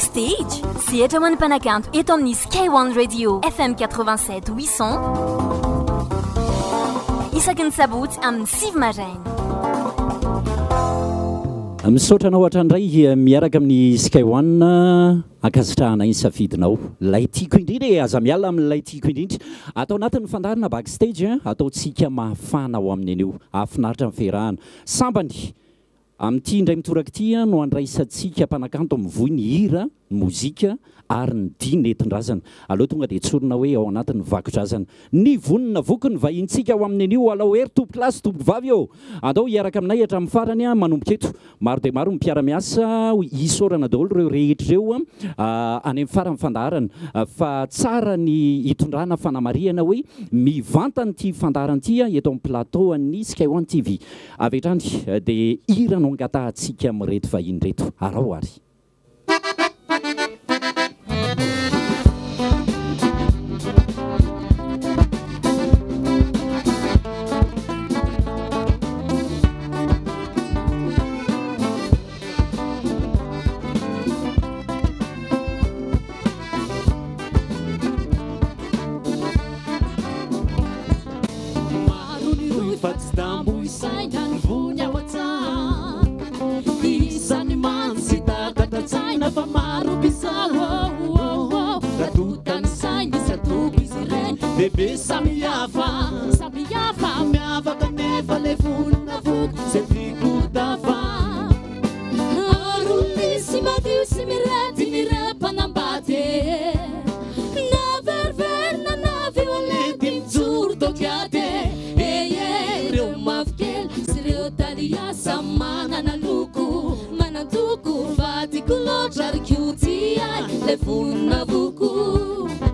Backstage, sehatra manipanakanto eto amin'ny Sky One Radio FM 87 800 isaky ny sabotsy amin'ny 6 maraina. Misaotranao hatrandray miaraka amin'ny Sky One akasitrahana iny safidinao lay tiako indrindra aza miala amin'ilay tiako indrindra atao anatin'ny fandarana backstage ataotsika mafana ao amin'ny anio afinaritra ny ferahana sambany amin'ity indray mitoraka ity no andraisantsika mpanakanto mivoy ny hira mozika ary ny diny entin-drazana aloha tonga dia tsorina hoe ao anatin'ny vakodrazana ny vonina vokony vahintsika ao amin'ny anio alao hery tompo klasy tompo vavy eo andao hiaraka aminay hatramin'ny farany manomboka eto maro dia maro mpiara-miasa isaorana daholo ireo rehetra ireo any amin'ny farany fandaharana fa tsara ny hitondrana fanamariana hoe mivantany ity fandaharana ity eto amin'ny plateau ny Sky One TV avy hatrany dia hira no angatahantsika amin'ireto vahiny reto arao ary. Bebê samiava miava canefa levuna vuc sempre curtava arulissima diusi mi rapa nambate na ververna na violenta in zurdo chiate reu mafkel sireu talia samana na luku manantuku fati kulojar kiuti levuna vuku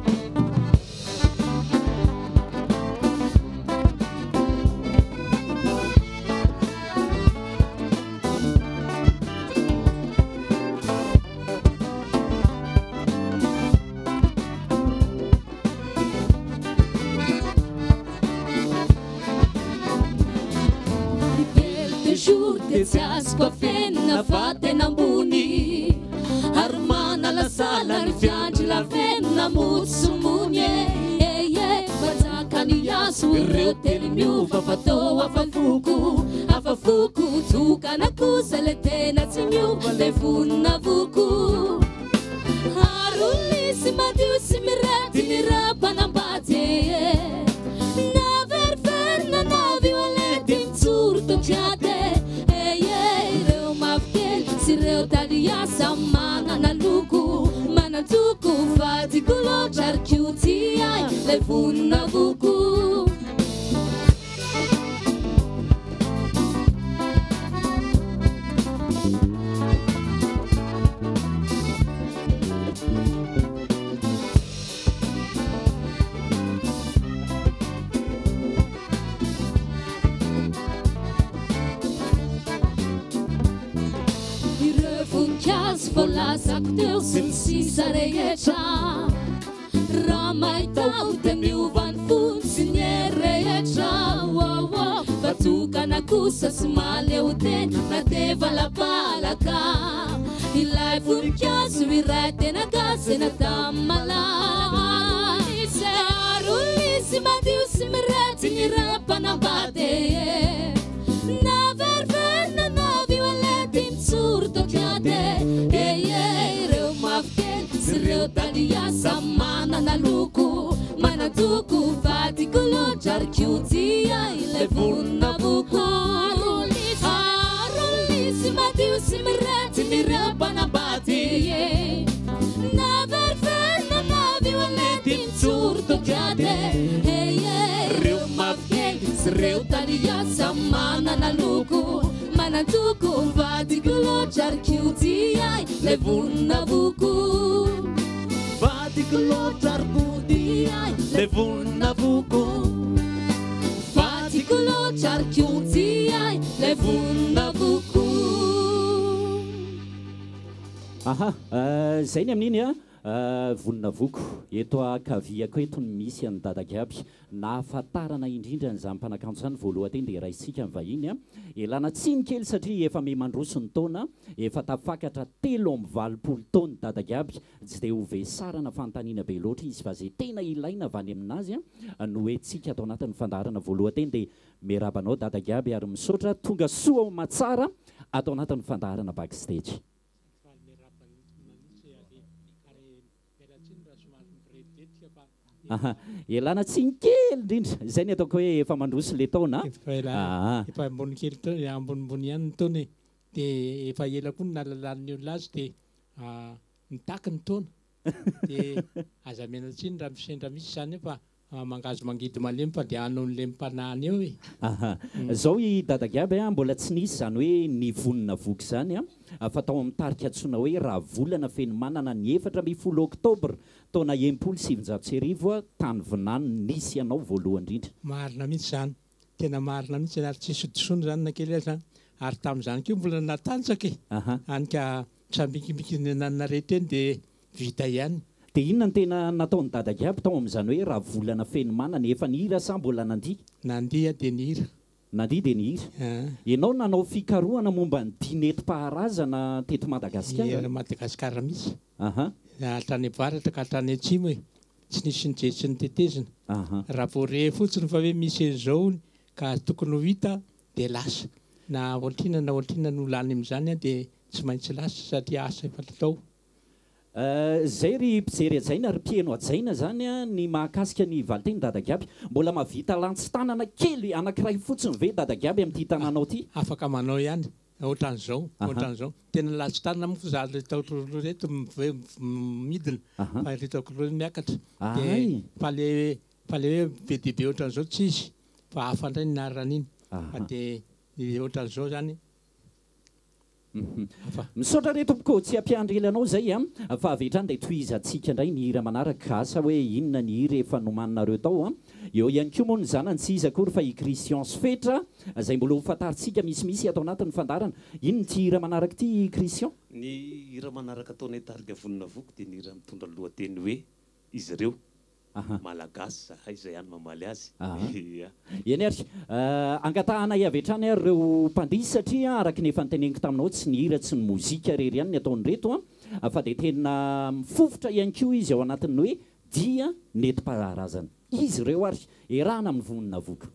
Squafena fate nambuni Armana la sala rifiangi la venna musumunye Bazakani yasu irreuteli miuva fato afafuku Tukana kuseletena timiuva levuna vuku Arulissima diusi mireti mirapa nambate Na ververna na violenti insurto chiate Sireu talia samana na luku manantuku fati kulojar kiuti levuna vuku Volasa com teu sincerecha Rama e tau te miuvan fun sinyerecha Batuka na kusa smale uten na deva la palaka Ilai fun kiasu virate na kase na tamala Arulissima diusi mireti mirapa na bate Na ververna na violenti insurdo chiate Sireu talia samana na luku manantuku fati kulojar kiuti levuna vuku Arulissima diusi mireti mirapa na bate Na ververna na violenti insurdo chiate Reu mafkel sireu talia samana na luku manantuku fati kulojar kiuti levuna vuku Fati kulojar kiuti levuna vuku Fati kulojar kiuti levuna vuku Aha, zay ny amin'iny vonina voko eto akaviako eto ny misy any dadagiaby nahafantarana indrindra ny zany mpanakanto zany voalohanteny dia raisika ny vahiny a elana tsiny kely satria efa memandroso ny taona efa tafakatra 3 taona dadagiaby tsy dia hovesarana fantaniana be loatra izy fa zay tena ilaina avy any aminazy a no hoe tsika atao anatin'ny fandarana voalohanteny dia merabanao dadagiaby ary misaotra tonga soa ao matsara atao anatin'ny fandarana backstage. Elana tsiny kely indrindra izay ny ataoko hoe efa mandroso le taona efa ambony kely ambonimbony ihany taona dia efa ela koa nalalan'ny olona azy dia mitaky ny taona dia aza mena tsiny raha misendra misy zany efa mangazo mangidy malemy fa dia hanao n'le mpanany eo e. Zao i dadagiaby mbola tsy nisy zany hoe ny vonina voky zany fa tao amin'ny tarika antsoina hoe raha volana feno manana ny 14 oktobra taona 1790 tany vinany nisy ianao voalohany indrindra. Marina mihitsy zany, tena marina mihitsy ary tsy sodisony zany na kely zany ary tamin'izany koa mbola natanjaka any ka tsambikimbikiny nanana rehetra eny dia vita ihany. Dia inona ny tena nataony dadagiaby tao amin'izany hoe raha volana feno manana efa ny hira sa mbola nandiha? Nandiha dia ny hira. Nandiha dia ny hira. Ianao nanao fikarohana momba ny dineti-paharazana teto Madagasikara? Madagasikara misy. Hatrany avaratra ka hatrany atsimo e. Tsy nisy nijery sy nitetezina. Raha voare fotsiny fa hoe misy zao ka tokony ho hita dia lasa. Na ohatrina no lany amin'izany dia tsy maintsy lasa satria asa efa tatao. Zay ry mpijery ajaina ry mpieno ajaina zany ny mahakasika ny valiteny dadagiaby mbola mahavita lantsi-tanana kely anankiray fotsiny ve dadagiaby amin'ity tanànao ty? Afaka manao ihany ohatran'izao ohatran'izao tena lantsi-tanana moa fa zaho taotro reto midina fa retako miakatra dia fa le hoe be dia be ohatran'izao tsy izy fa hafa indray ny naran'iny fa dia ohatran'izao zany. Misaotra reto tompoko tsy ampiandrely anao zay fa avetrany dia tohizantsika indray ny hira manaraka asa hoe inona ny hira efa nomaninareo tao eo ihany koa moa ny zanany tsy izy akory fa i Christian Sfetra zay mbola ho fantaritsika misimisy atao anatin'ny fandarana. Inona ty hira manaraka ty Christian? Ny hira manaraka ataonay tarika vonina voko dia ny hira mitondra lohateny hoe izy ireo malagasy zahay izay ihany mamaly azy. Eny ary angatahanay avetrany ary ireo mpandisy satria araka ny efa niteneniko taminao tsy ny hira tsy ny mozika rery ihany ny ataony reto fa dia tena mifofotra ihany koa izy ao anatin'ny hoe dia neti-paharazana. Izy ireo ary erahana amin'ny vonina voko.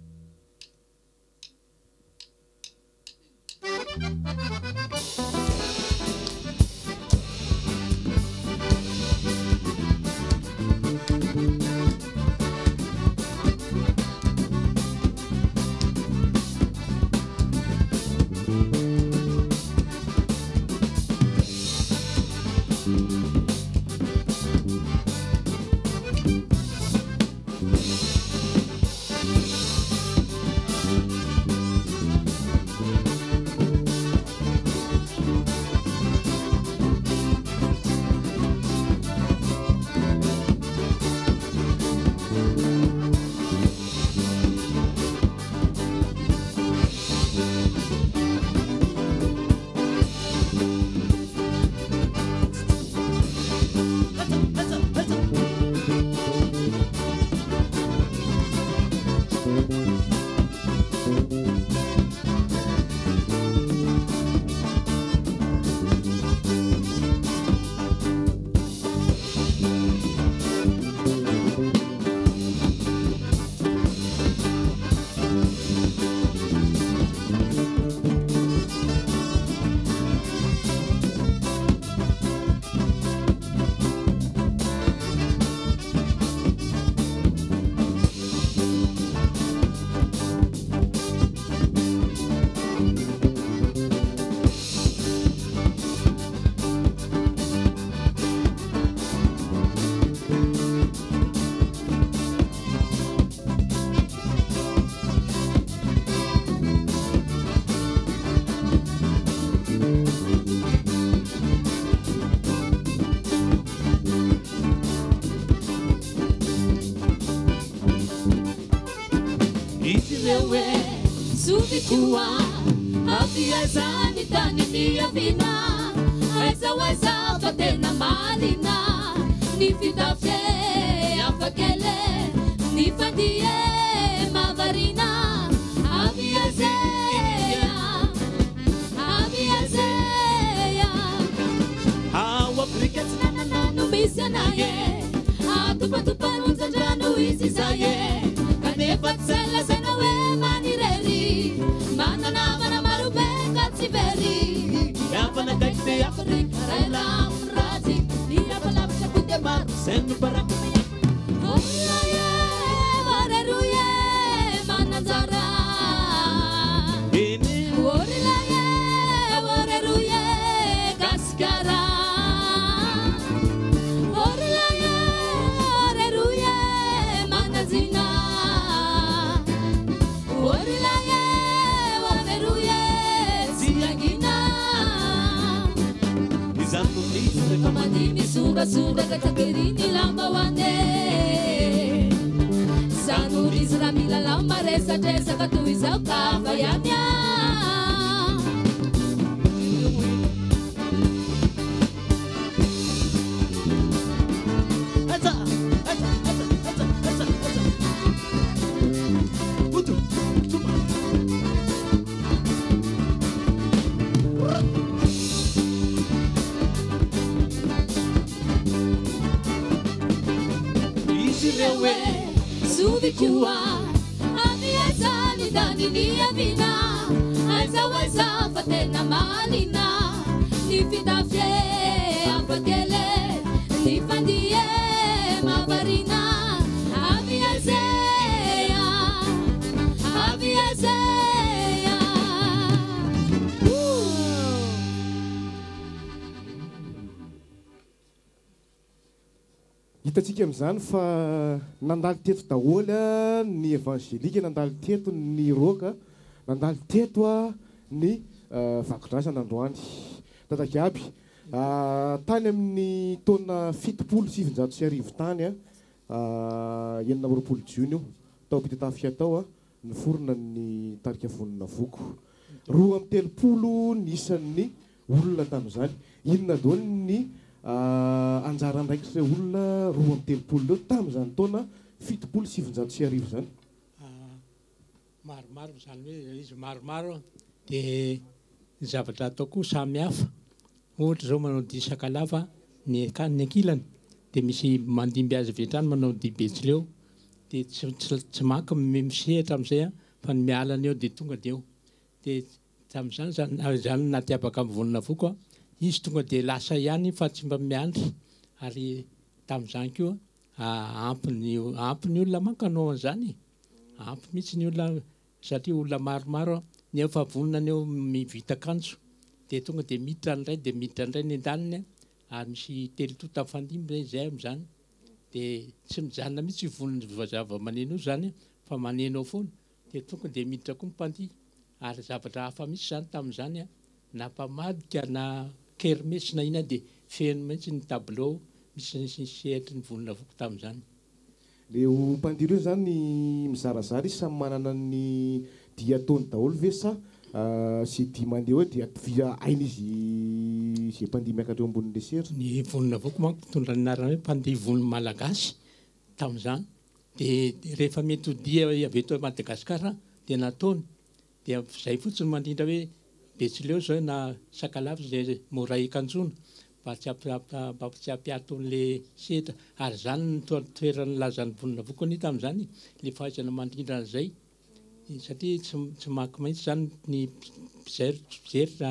Suvikua, afiazani tani ni afina, aiza waza patena malina. ny fitafy afakele ny fandie mavarina aviazeya ao Afrika tsy nanana no misy anaye atopatoparonjandrano izy zaye kanefa tsy lazaina hoe manirery mananamana marobe ka tsy very yafanakaife Afrika rairamony ratsy ny lafalavitra kote maro seno barako olaye mareroye mananjara eny orilaye wareruye gaskara orilaye wareruye manazina orilaye wareruye ziyagina izano nisy rehefa kamadini surasura katakirini lambawane sanurizi ramila lamba resatresaka toy izao kavayanya Isirewe Suvikuwa Amiazani dani ni avina Aiza waiza fatena malina Ni fitafye afakele Ni fandie mavarina Amiazeya Hitatsika amin'izany fa nandalo teto daholo ny evangelika, nandalo teto ny roka, nandalo teto ny vakodrasa n'androany. Tatakaby, tany amin'ny taona 770 tany enina amby roapolo jiona io, tao am-pitetafy tao niforona ny tarika vonona voko. 230 ny isan'ny olona tamin'izany. Inona daholo ny anjara andraikitra olona 230 eo tamin'izany taona 770 zany. Maromaro zany hoe izy maromaro dia zavatra ataoko samy hafa. Ohatra zao manao dia sakalava ny ankilany dia misy mandimby azy vetrany manao dia betsileo dia tsy maka misehatra amin'izay fa ny mialana eo dia tonga dia eo. Dia tamin'izany zany natiabaka amin'ny vonona voko izy tonga dia lasa ihany fa tsy mba miandry ary tamin'izany koa ampy ny olona mankanao an'izany ampy mihitsy ny olona satria olona maromaro ny efa vonona eo mivita kanjo dia tonga dia miditra an'iray dia miditra an'iray ny an-daniny ary misy telotota fandimby zay amin'izany dia tsy mijanona mihitsy vonona zava-maneno io zany fa maneno foana dia tonga dia miditra koa mpandihy ary zavatra hafa mihitsy zany tamin'izany nampamadika na kermesy na ina dia feno mihitsy ny tableau misy sehatry ny vonona voko tamin'izany. Leo mpandihy ireo zany mizarazara izy samy manana ny dia ataony daholo ve sa sy dia mandeha hoe dia via aina izy zay mpandihy miakatra eo ambonin'ny desera. Ny vonona voko manko mitondra ny anarana hoe mpandihy vonona malagasy tamin'izany dia rehefa mety ho dia avy eto Madagasikara dia nataony dia izay fotsiny mandrindra hoe betsileo zao na sakalava zay mora ikanjona mba tsy hampiato an'ilay sehatra ary izany ny toerana lazan'ny vonona voko ny tamin'izany ilay fahaizana mandrindra an'izay satria tsy maky mahitsy zany ny mpijery na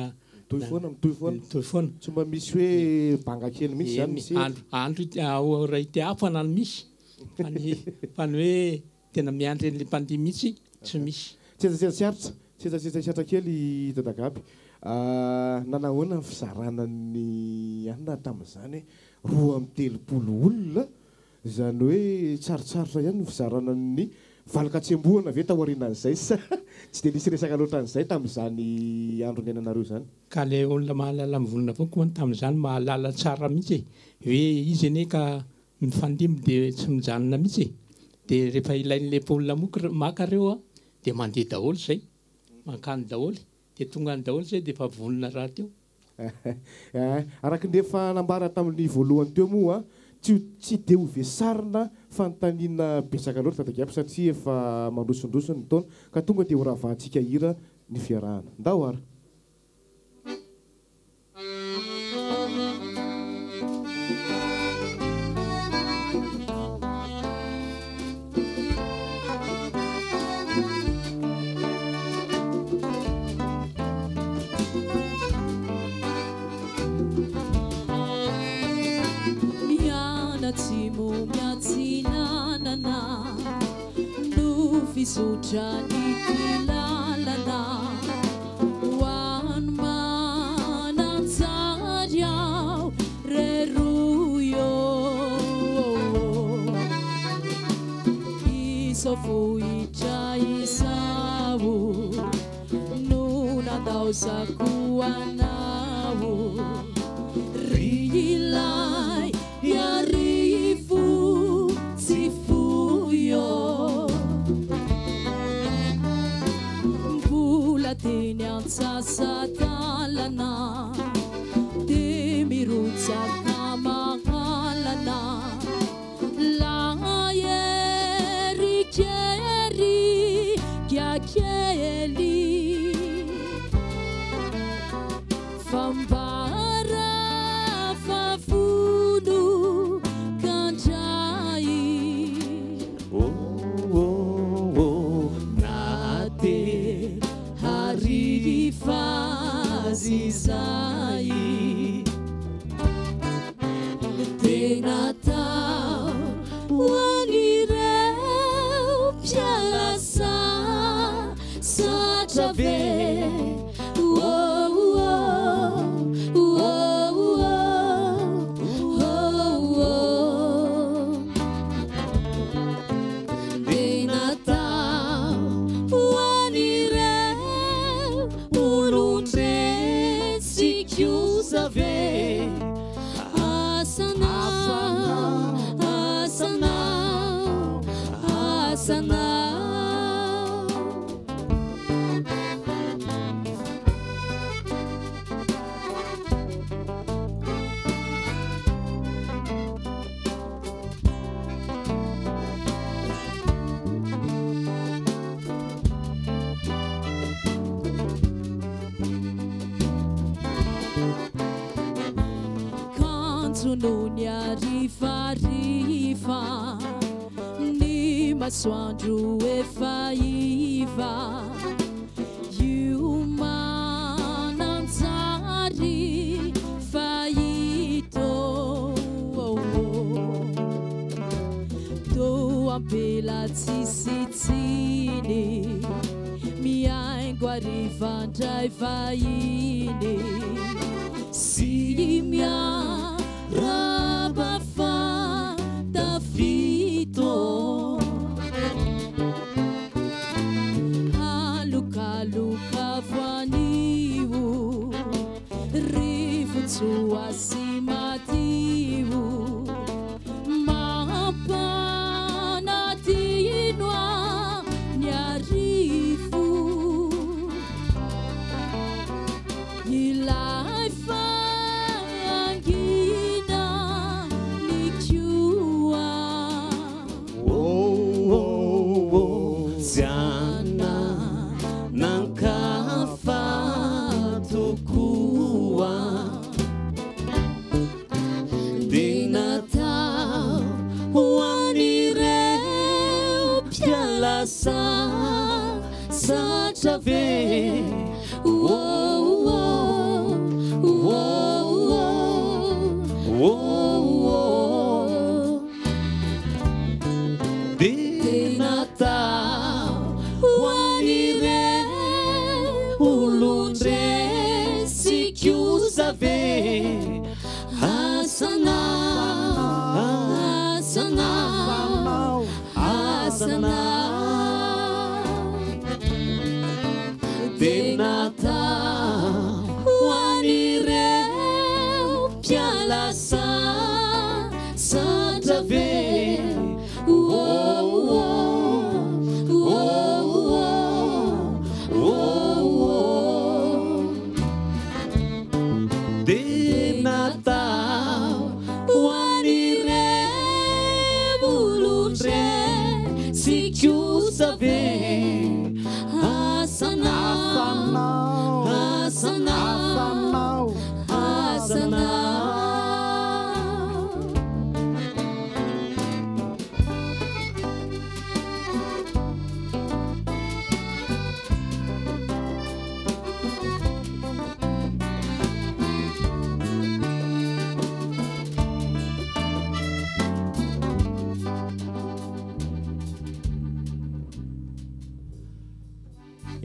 toy foana tsy mba misy hoe banga kely mihitsy zany andro ray ty hafana no misy fa ny hoe tena miandry an'ilay mpandihy mihitsy tsy misy tsetsatsetsatra kely Tatagaby. Nanahoana ny fizarana ny anona tamin'izany 230 olona izany hoe tsarotsarotra ihany ny fizarana ny valokatsembohana ve taorianan'izay sa tsy dia nisy resaka loatra an'izay tamin'izany andro ny ainanareo zany. Ka ilay olona mahalala amin'ny vonona voko tamin'izany mahalala tsara mihitsy hoe izy ane ka mifandimby dia tsy mijanona mihitsy dia rehefa ilain'ilay olona maka reo dia mandeha daholo zay mankany daholo dia tonga ny daholo zay dia efa vonona raha teo. Araka ny efa nambara tamin'ny voalohany teo moa tsy dia ho vesarina fanontaniana betsaka loatra tatakapa satria efa mandrosondrosony ny taona ka tonga dia ho ravahantsika hira ny fiarahana ndao ara Fisotrani kilalana wan manantsariao reruyo isofuichaisau nunadao sakuanau rilai yarifu sifuyo Sasatalana Demirutsa Kamahalana La Yeri Keri Kyakeli Fambara Fafunu Kanjai Nate Fazizai Tenata Wanireu Pialasa Sachave Nunya rifa rifa ni maswanju efa iva yumanantari faito do ampela tsisitsiny miaingo arivandray vahiny si mia Rabafa Tafito Aluka Vaniu Rifutsu Asimatiu Mapana Tinwa Nyarifu Ilaifa Sachave De Natal Wanire Ulundre Si chiusa ve Asana Asana Asana De Natal Wanireu Pialasa Santa Ve De Natal Wanireu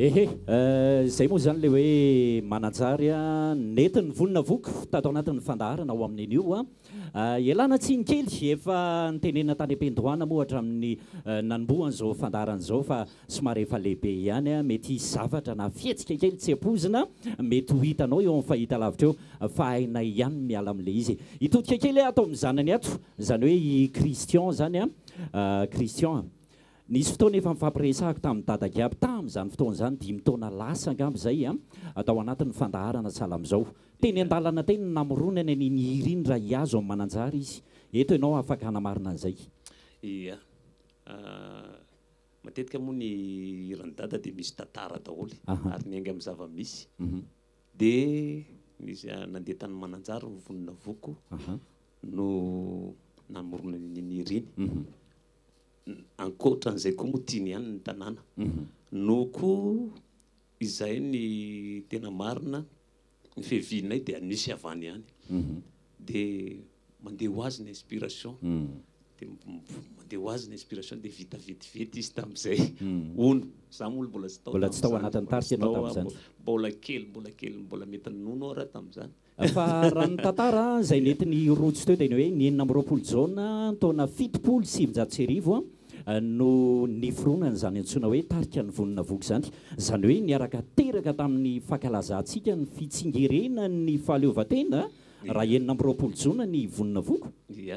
Zay moa zany le hoe manajary a netiny vonona voko tato anatin'ny fandaharana ao amin'in'io a ialana tsiny kely efa nitenena tany am-pendohana moa hatramin'ny nanombohan' zao fandaharana zao fa somary efa lehibe ihany a mety zavatra na fietsika kely tsy ampozina mety ho hitanao eo amin'ny fahita lavitra eo fa hainay ihany miala amin'le izy hitodika kely atao amin'ny zanany ato zany hoe i Christian zany a Christian nisy fotoana efa mifampiresahako tamin'ny dadagiaby tamin'izany fotoana zany 5 taona lasa angamby zay a atao anatin'ny fandaharana sahala amin'izao teny an-dalana teny namoronana ny hiriny raha hiazo amin'ny mananjary izy eto ianao afaka hanamarina an'izay ia matetika moa ny irany dada dia misy tantara daholy ary ny ainga amin'ny zava-misy dia misy nandeha tany mananjary vonona voko no namorona ny hiriny ankoatran'izay koa moa tiany ihany ny tanàna no koa izay ny tena marina ny fehivinay dia anisy avany ihany dia mandeha ho azy ny inspiration dia mandeha ho azy ny inspiration dia vita vetivety izy tamin'izay ono za moa mbola tsy tao anatin'ny tarika ianao tamin'izany mbola mety nono raha tamin'izany fa raha ny tantara zay netiny rotsy teo dia ny hoe ny 20 jaona taona 770 no nifronana zany antsoina hoe tarika ny vonona voko zany zany hoe niaraka teraka tamin'ny fankalazantsika ny fitsingerena ny fahaleovan-tena raha 20 jaona ny vonona voko dia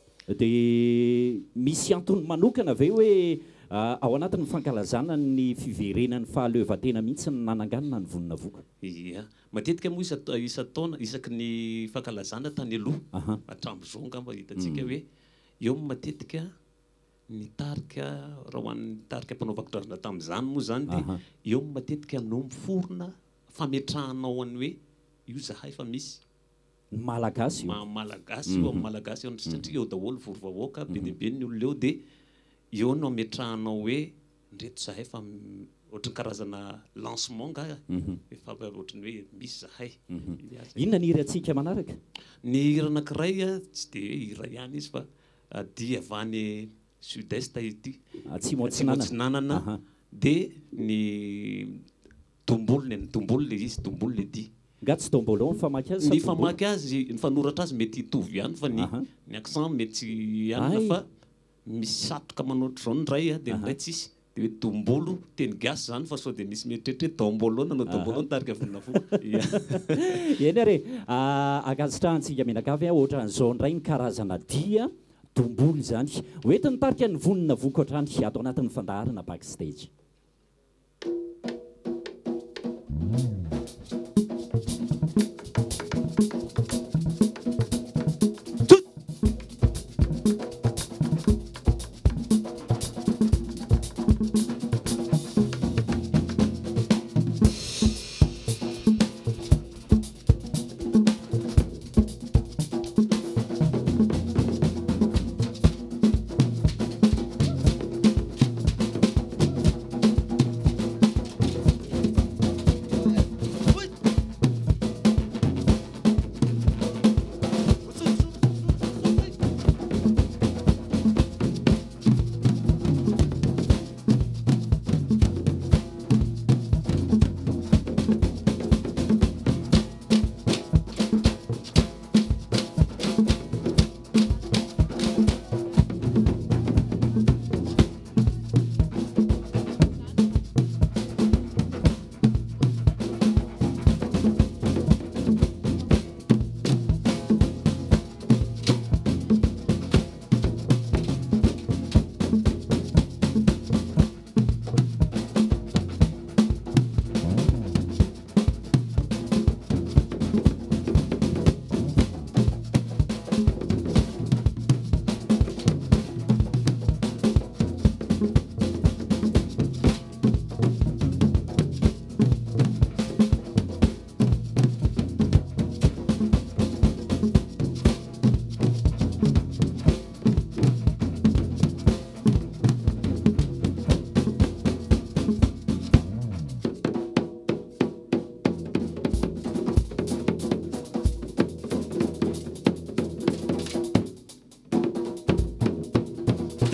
misy antony manokana ve hoe ao anatin'ny fankalazana ny fiverenan'ny fahaleovan-tena mihitsy ny nananganina ny vonona voko ia matetika moa isa-taona isaky ny fankalazana tany aloha hatram'izao ngamba hitantsika hoe eo matetika ny tarika raha hoan'ny tarika mpanao-vakodrarina tamin'izany moa zany dia eo matetika no miforona fametrahanao any hoe io zahay fa misy malagasy malagasy eo amin'ny malagasy satria eo daholo vorovahoaka be dia be ny olona eo dia eo no ametrahanao hoe ndreto zahay fa ohatrany karazana lancement nga efa ohatrany hoe misy zahay inona ny hira antsika manaraka ny hira anankiray tsy dia hoe hira ihany izy fa dia avany sud-est ity atsimotsinanana dia ny tombolo le izy tombolo le dia nga tsy tombolo ny famaky azy ny famaky azy ny fanoratra azy mety hitovy ihany fa ny accent mety ihany fa misy satroka manoatra zao ny ray dia ndray tsisy dia hoe tombolo teny gasy zany fa sao dia misy mieritreritra hoe tombolona no tombolona tarika vonona foko eny are akazitrahantsika menakavy ohatran'izao ndray ny karazana dia tombolo zany hoentiny tarika ny vonona voko ohatrany ato anatin'ny fandaharana backstage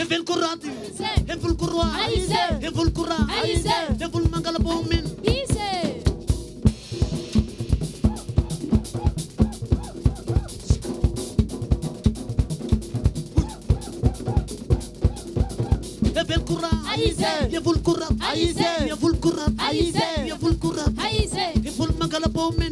Evelcorati, Evelcorua, Evelcura, Evol Mangalabomin. Evelcura, Evelcura, Evelcura, Evelcura, Evol Mangalabomin.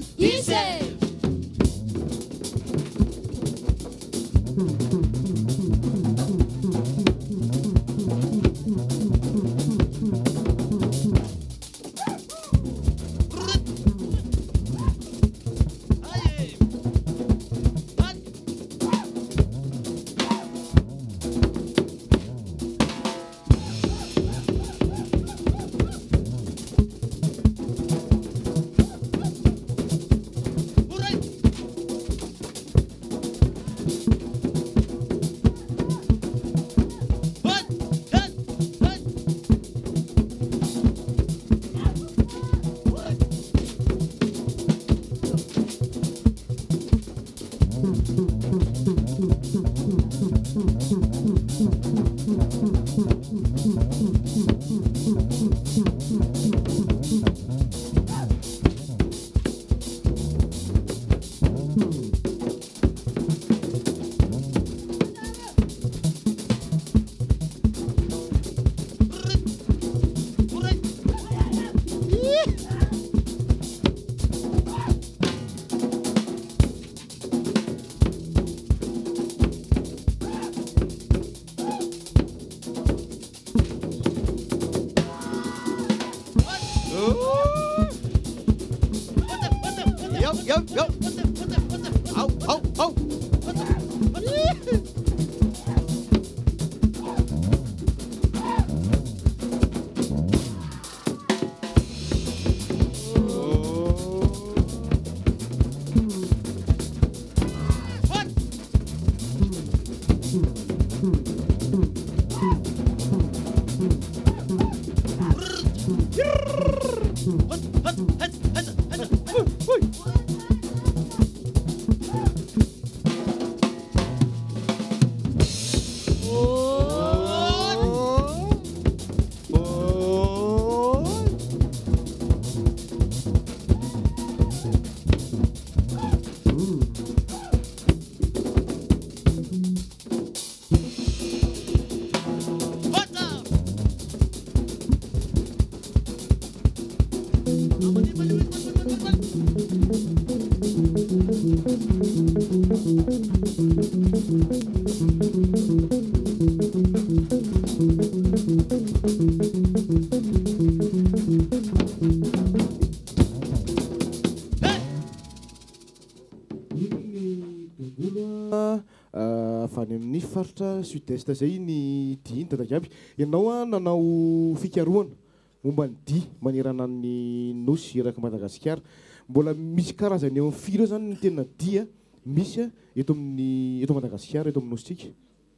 Sud-est zay ny diany dadagaby ianao a nanao fikaroana momba ny di manerana ny nosy iraka Madagasikara mbola misy karazany eo amin'ny firy eo zany ny tena dia misy eto amin'ny eto Madagasikara eto amin'ny nositsika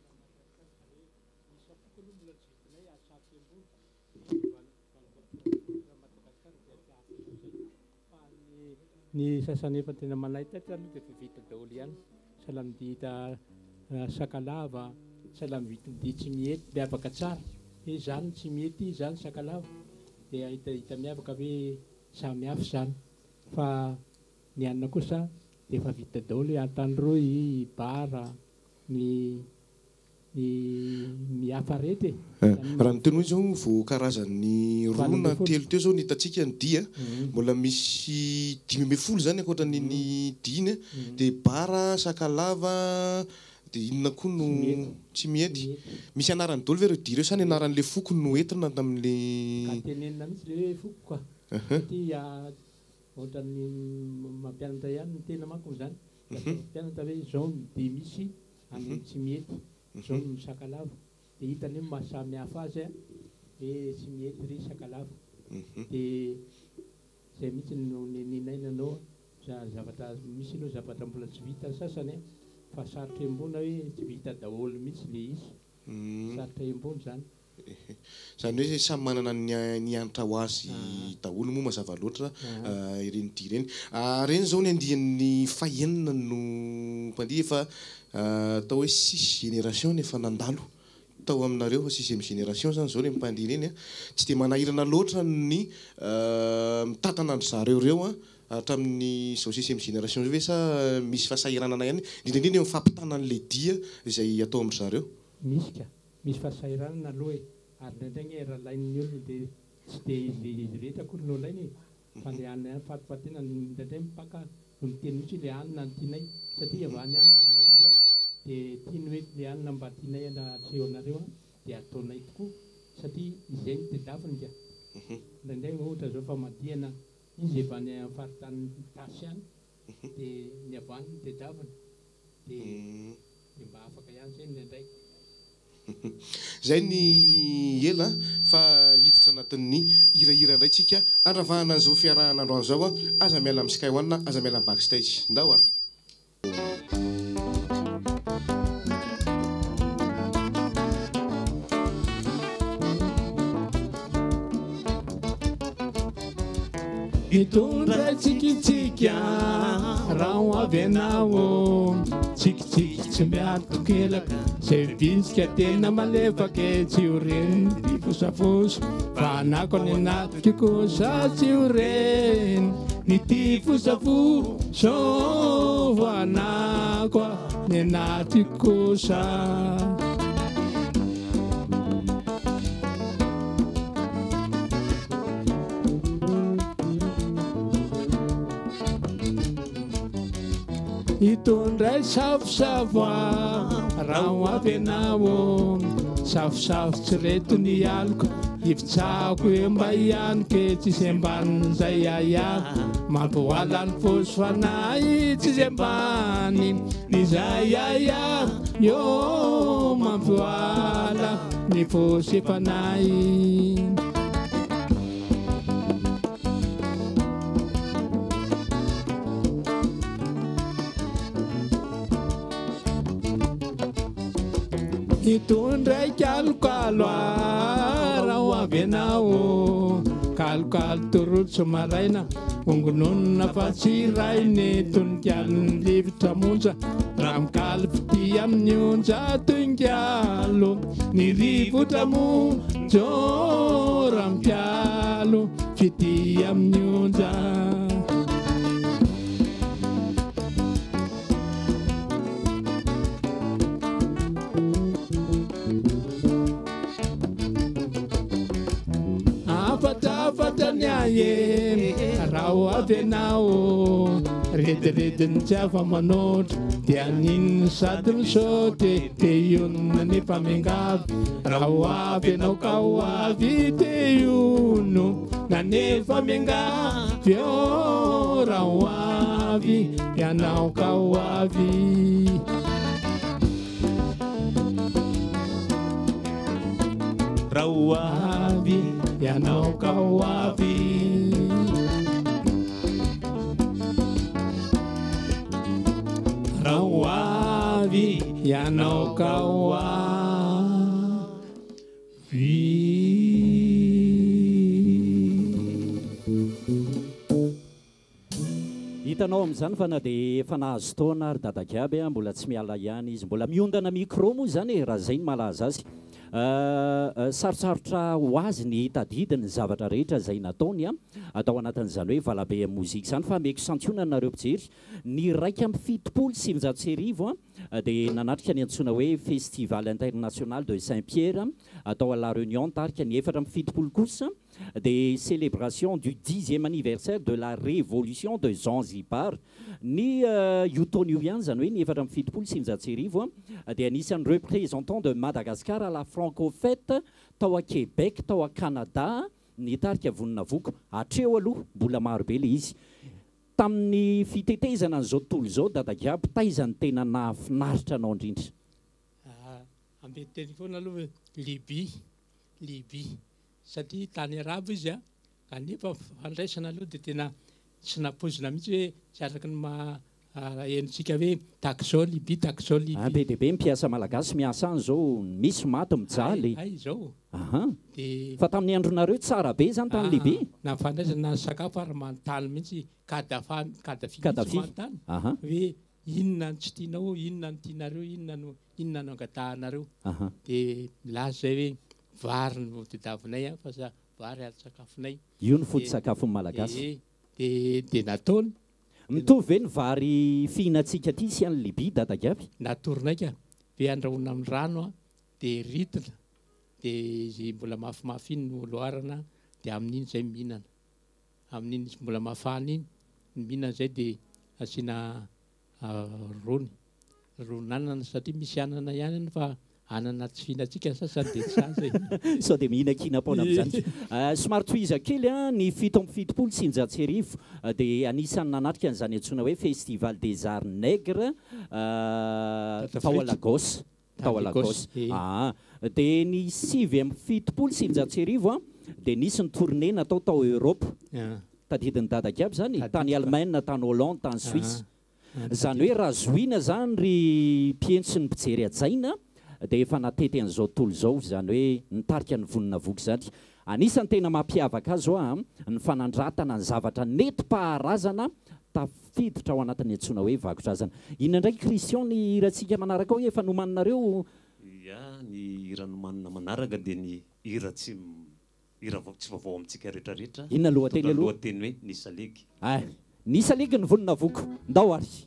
ny sasany efa tena manay tatra aloha dia vita daholo ihany sahala midita sakalava sahala mividy tsy mihety miavaka tsara izany tsy mihety izany sakalava dia hita miavaka hoe samy hafa izany fa ny anona kosa dia efa vita daholo antandroy bara ny hafa rety raha ny teny hoe zao vao karazany rona telo teo zao ny hitatsika ny dia mbola misy 5 zany ankoatran'ny diny dia bara sakalava dia inona koa no tsy mihety misy anarany daholo ve reo dia reo sany anaran'le foko no entina tamin'le tenenina mihitsy le foko koa satria ohatran'ny mampianatra ihany ny tena manko zany mampianatra hoe zao dia misy any tsy mihety zao ny sakalava dia hitany hoe mahasamy hafa azy hoe tsy mihety ry sakalava dia zay mihitsy no ninainanao zavatra misy aloha zavatra mbola tsy vita sasany fa sarotra embona hoe tsy vita daholo mihitsy le izy sarotra embona zany zany hoe samy manana ny anitra ho azy daholo moa mazava loatra ireny dia ireny reny zao ny andian'ny fahenina no mpandihy efa atao hoe 6 génération efa nandalo tao aminareo fa 6e génération zany zao le mimpandiny iny tsy dia manahirana loatra ny mitatana andry zareo reo hatramin'ny zao 6e génération ve sa misy fahasahiranana ihany indrindrindra mifampitana an'le dia izay atao amindry zareo misy fahasahiranana aloha ary ndraindray eralain'ny olona dia tsy dia izy rehetra akory no lainy fa le any fatifatena ndraindray mipaka miteny mihitsy le anina ny tianay satria avany aminy izy dia tiany hoe le anina mba tianay atreho anareo dia ataonay tokoa satria izay no tedaviny ka ndraindray ohatra zao fa madihana izy efa ny faritany tasy any dia ny avany no tedaviny dia mba afaka ihany zay ndraindray zay ny ela fa hiditra anatin'ny hirahira indray tsika andravahana an'izao fiarahan'androany zao aza miala amin'ny Sky One aza miala amin'ny backstage ndao ary Itondra tsikitsika raha ho avy anao tsikitsiky tsy miatokelaka zay vitsika tena malefaka tsy ho reny ny fosafosa fa anako ny anaty kosa tsy ho reny ny ty fosafosa fa anako ny anaty kosa itondray safosavoa raha ho avy anao safosafotsy reto ny aloko ifitsako hoe mba ianike tsy izay ambanin'izay aya mampihoalany fosy fanahy tsy izay ambany nyzay aya yo mampihoala ny fosy fanahy itondray kalokalo raha ho avy anao kalokalo torotso maraina ongononona fa tsy rainy tonikalony livitra monja raha mikaly fity amin'ny onja tonikalo ny rivotra monjo raha mikalo fity amin'ny onja raha ho avy anao redirediny tsy afa-manotra dia aninony sady misaoty te ionona nefa miangavy raha ho avy anao ka ho avy te iono na nefa miangavy o raha ho avy ianao ka ho avy raha ho avy ianao ka ho avy raha ho avy ianao ka ho avy hitanao amin'izany fa na dia efa nahazo taona ary dadakiaby mbola tsy miala ihany izy mbola miondana micro moa zany raha zay ny malaza azy sarotsarotra ho azy ny hitadidiny zavatra rehetra izay nataony atao anatin'izany hoe valabe mozika izany fa meko santionana nareo mpijery ny raika amin'ny fitopolo sy sivinjato sy arivo dia nanatrika ny antsoina hoe festival international de Saint-Pierre atao à la Réunion tarika ny efatra amin'ny fitopolo kosa des célébrations du 10e anniversaire de la révolution de Zanzibar ny Yutoni ihany zany hoe ny efatra amin'ny fitopolo sy sivinjato sy arivo dia anisan'ny représentant de Madagascar à la Franco-Fête tao à Québec tao à Canada ny tarika vonina voko hatreo aloha mbola marobe le izy tamin'ny fitetezana an'izao tontolo izao dadakiaby taizany tena nahafinaritra anao indrindra ambeteny foana aloha Libye satria tany arabo izy kanefa fandraisana aloha dia tena tsy napozina mihitsy hoe tsy asaky ny enitsika hoe takzao Libye takzao Libye be deaibe mpiasa malagasy miasa any zao misy maty mijaly zao fa tamin'ny andronareo tsara be zany tany Libye na fandraisana sakafo ary manontany mihitsy Kadafi manontany hoe inona tsy tianao, inona no tianareo, inona no angatahanareo. Dia milaza zay hoe vary no tadiavinay fa sa vary ary-tsakafonay. Io ny foto-tsakafon'ny malagasy. Dia nataony. Mitovy ve ny vary fihinantsika aty sy an'ny Liby dadagiavy? Natoronay be andrahoina amin'ny rano dia ritina. Dia izy mbola mafimafy iny no loarana dia amin'iny zay mihinana. Amin'iny izy mbola mafana iny mihinana zay dia asiana ronanana satria misy anana ihany fa anana tsy fihinantsika sasany dia tsy zay. Sao dia mihinan-kina-paona amin'izany. Somary tohiza kely ny 7-7 sy 9 dia anisan'ny nanatrika an'izany antsoina hoe Festival des Arts Nègres tao à Lagos. Tao à Lagos. Dia ny 7-7 sy 9 dia nisy ny tournée natao tao Europe. Tadidin'ny dadagiavy zany, tany Allemagne, tany Hollande, tany Suisse. Zany hoe raha zoina zany ry mpientso sy ny mpijery ajaina dia efa natety an'izao tontolo izao, zany hoe nitarika ny vonona voky zany. Anisan'ny tena mampiavaka azy ny fanandratana ny zavatra nentim-paharazana tafiditra ao anatin'ny antsoina hoe vakodrazana. Inona ndraiky Christian ny hirantsika manaraka ao efa nomaninareo? Ya, ny hira nomanina manaraka dia ny hira tsy vaovao amintsika rehetrarehetra. Inona lohateny aloha? Lohateny hoe Nisalegy. Nisalegy ny vonona voko. Ndao ary.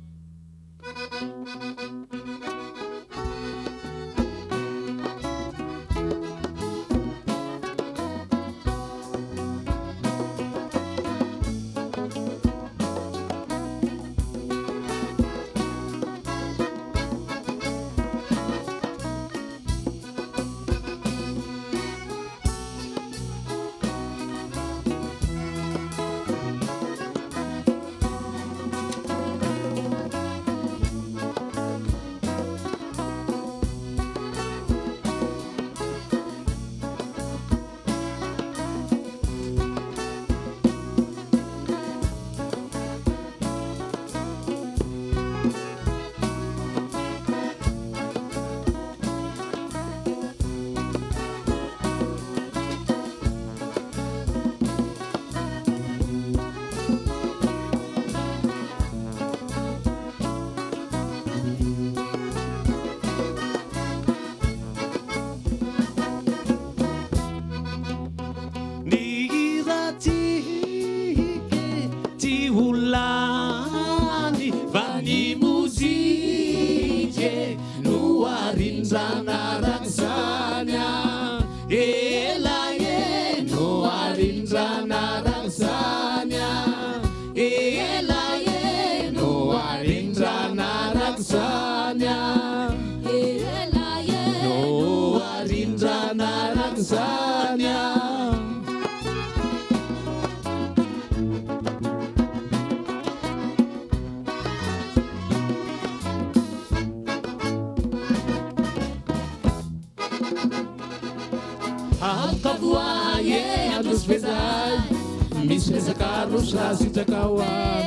Misy resaka rosa sitraka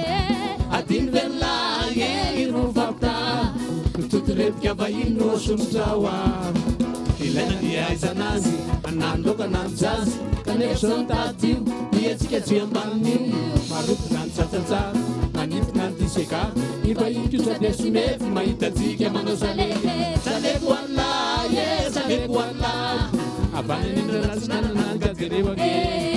adiny velona iro vapta totoretika vahiny no somotra ilaina ny aizana azy anandoka nanjazy kanefa zao ntadio mietsika tsy ambaniny marotina ny tsatsatsara manitina ny diseka ivahiny dia somefy mahitatsika manao saleko alla saleko alla abanany nrasinanana gajerewake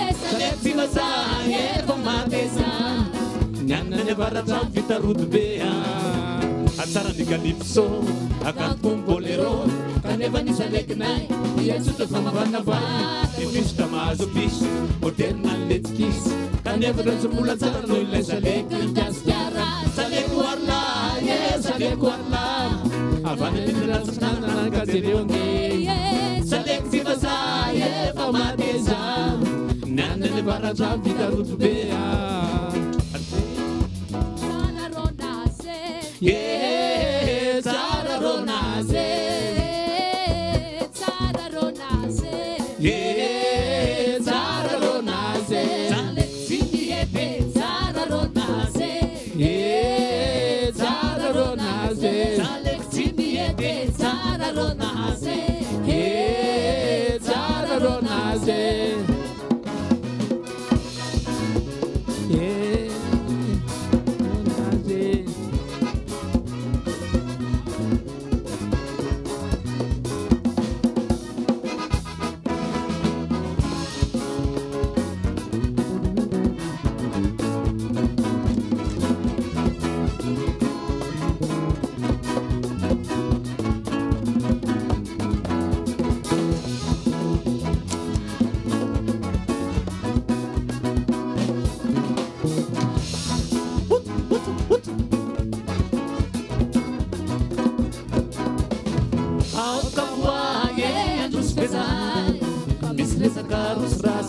efa mateza nianna ny avaratra vita rodo be atsara ny galipso akatombo bolero kanefa nisalekinay iatsotra famavanavany ifisitra mahazo pisy moderna ny letsikisy kanefa ratsomola tsara no ilay saleky gasikara saleko arla saleko arla avanany nrasinanana gajereonge saleko tivasa efa mateza Nana ne barata vita rutu bea Zara ronaze Yeah Zara ronaze Zara ronaze Yeah Zara ronaze Zale sindi ebe Zara ronaze Yeah Zara ronaze Zale sindi ebe Zara ronaze Yeah Zara ronaze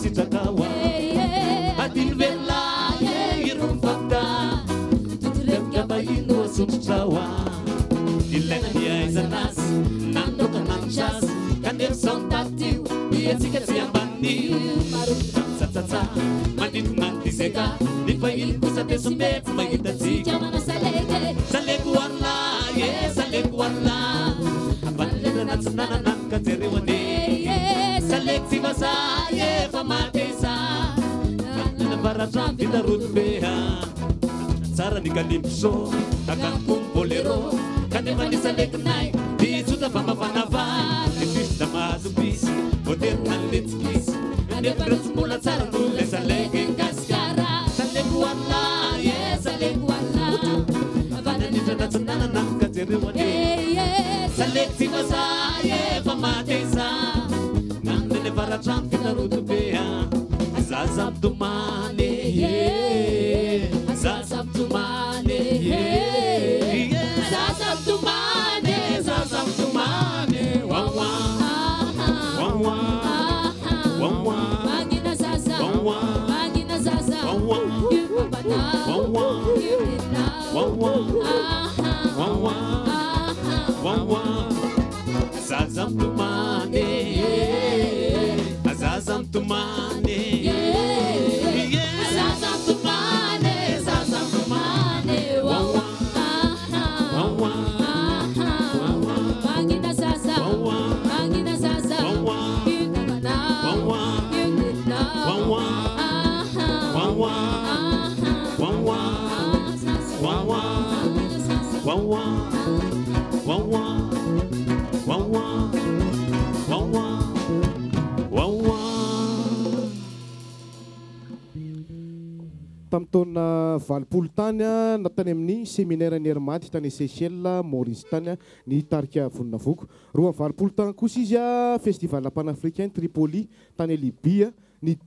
sitrakawa adiny velona iron fakta totoremika bahino asotsotrawa ilaina miaizanazy nandoka nanotrasy kanefa zao tatio miatsika tsy ambanio marosatsatsa manitona nitizeka ny fahiny kosa tesomety mahitatsika saleko warna saleko warna avanilelanatsynanana kajerewane saleko tsy vaza efa matesa nanavaratra vita rotobeha tsara ny kalimpiso akanokony bolero kanefa ny salekinay ditsotra famafanava ny fisy mahazo bisy moderna ny letsikisy kanefa reto mbola tsara no le saleko gaskara saleko warna saleko warna avananitranatsinanana kajerewane saleko tsy vaza efa matesa nandele varatrambo vita rotobeha zaza mitomane zaza mitomane zaza mitomane zaza mitomane wawa wawa wawa magina zaza wawa magina zaza wawa wawa wawa wawa wawa zaza mitomane zaza mitomane zaza mitomane zaza mitomane wawa wawa magina zaza magina zaza wawa wawa wawa wawa wawa wawa wawa wawa tamin'ny taona valopolo tany natany amin'ny séminaire ny Hermaty tany Seychelles Maurice tany ny tarika Voninavoko. Roa valopolo tany kosa izy festival panafricain Tripoli tany Libye ny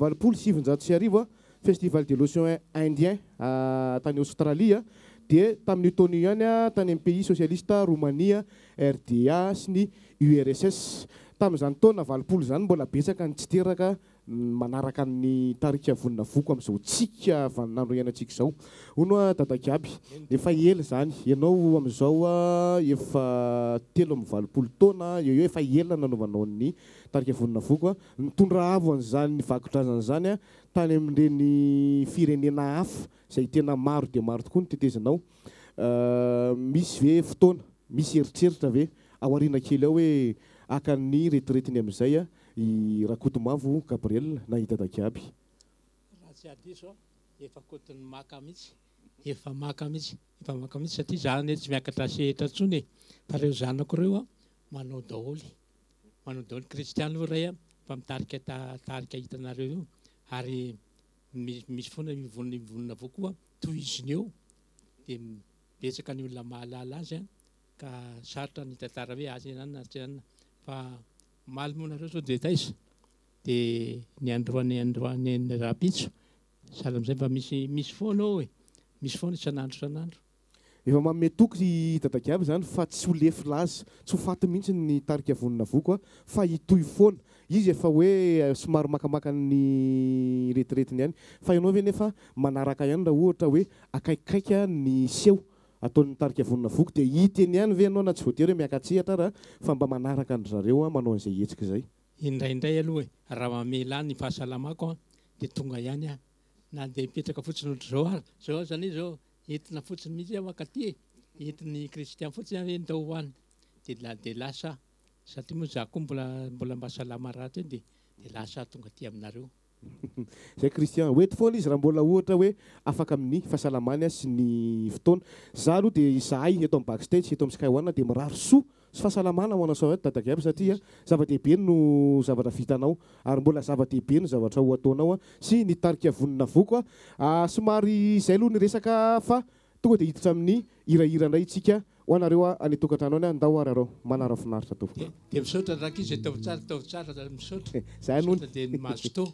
527 festival de l'océan Indien tany Australie dia tamin'ny taona ihany tany amin'ny pays socialiste Roumania, RDA sy ny URSS. Tamin'izany taona valopolo zany mbola betsaka ny tsy teraka manaraka ny tarika Voninavoko amin'izao tsika vaninandro iainantsika izao. Hono Dadakiaby, efa ela zany, ianao amin'izao efa 3 taona, eo efa ela nanaovanao ny tarika Voninavoko. Mitondra avo an'izany vakotrazana zany tany amin'ireny firenena hafa izay tena maro dia maro tokoa ny tetezanao. Misy ve fotoana, misy eritreritra ve ao aoriana kely ao hoe aka ny retiretiny amin'izay i Rakotomavo Gabriel na i Dadakiaby. Raha tsy adiso efa kotony maka mihitsy, efa maka mihitsy satria zany tsy miakatra sehatra ntsony fa reo zanako reo manao daholy kristiano ray fa mitarika tarika hitanareo io ary misy foana Voninavoko koa toy iziny eo dia betsaka ny olona mahalala azy ka sarotra ny tantara hoe azy na tsy anana fa malmonareo sao dia taiza dia ny androany rapitso sahala amin'izay mba misy foana ao misy foana isanandro. Efa manome toky Dadakiaby zany fa tsy ho lefy laza, tsy ho faty mihitsy ny tarika Voninavoko fa hitoy foana. Izy efa hoe somary makamaka ny retiretiny ihany fa ianao ve nefa manaraka ihany raha ohatra hoe akaikikaika ny seho ataon'ny tarika Voninavoko dia hiteny ihany ve ianao na tsy voatery hoe miakatsihatra raha fa mba manaraka andry zareo manao an'izay hetsika izay. Indraindray aloha raha mamela ny fahasalamako dia tonga ihany na dia mipetraka fotsiny ohatr' zao zany zao entina fotsiny mihitsy makaty entiny kristian fotsiny hoe ndao hoany dia lasa satria moa za koa mbola mba salama ratsy dia lasa tonga aty aminareo. Zay Christian hoety foana izy raha mbola ohatra hoe afaka amin'ny fahasalamany sy ny fotoana. Za aloha dia izahay eto amin'ny backstage eto amin'ny Sky One dia mirary soa sy fahasalamana ho anao Dadakiaby satria zava-dehibe no zavatra vitanao ary mbola zava-dehibe no zavatra ho ataonao sy ny tarika Voninavoko somary izay aloha ny resaka fa tonga dia hiditra amin'ny hirahira indray itsika ho anareo any tokantrano any andao ary arao manara finaritra to. Dia misaotra raha izy tao tsara misaotra. Zay no dia mahazo to.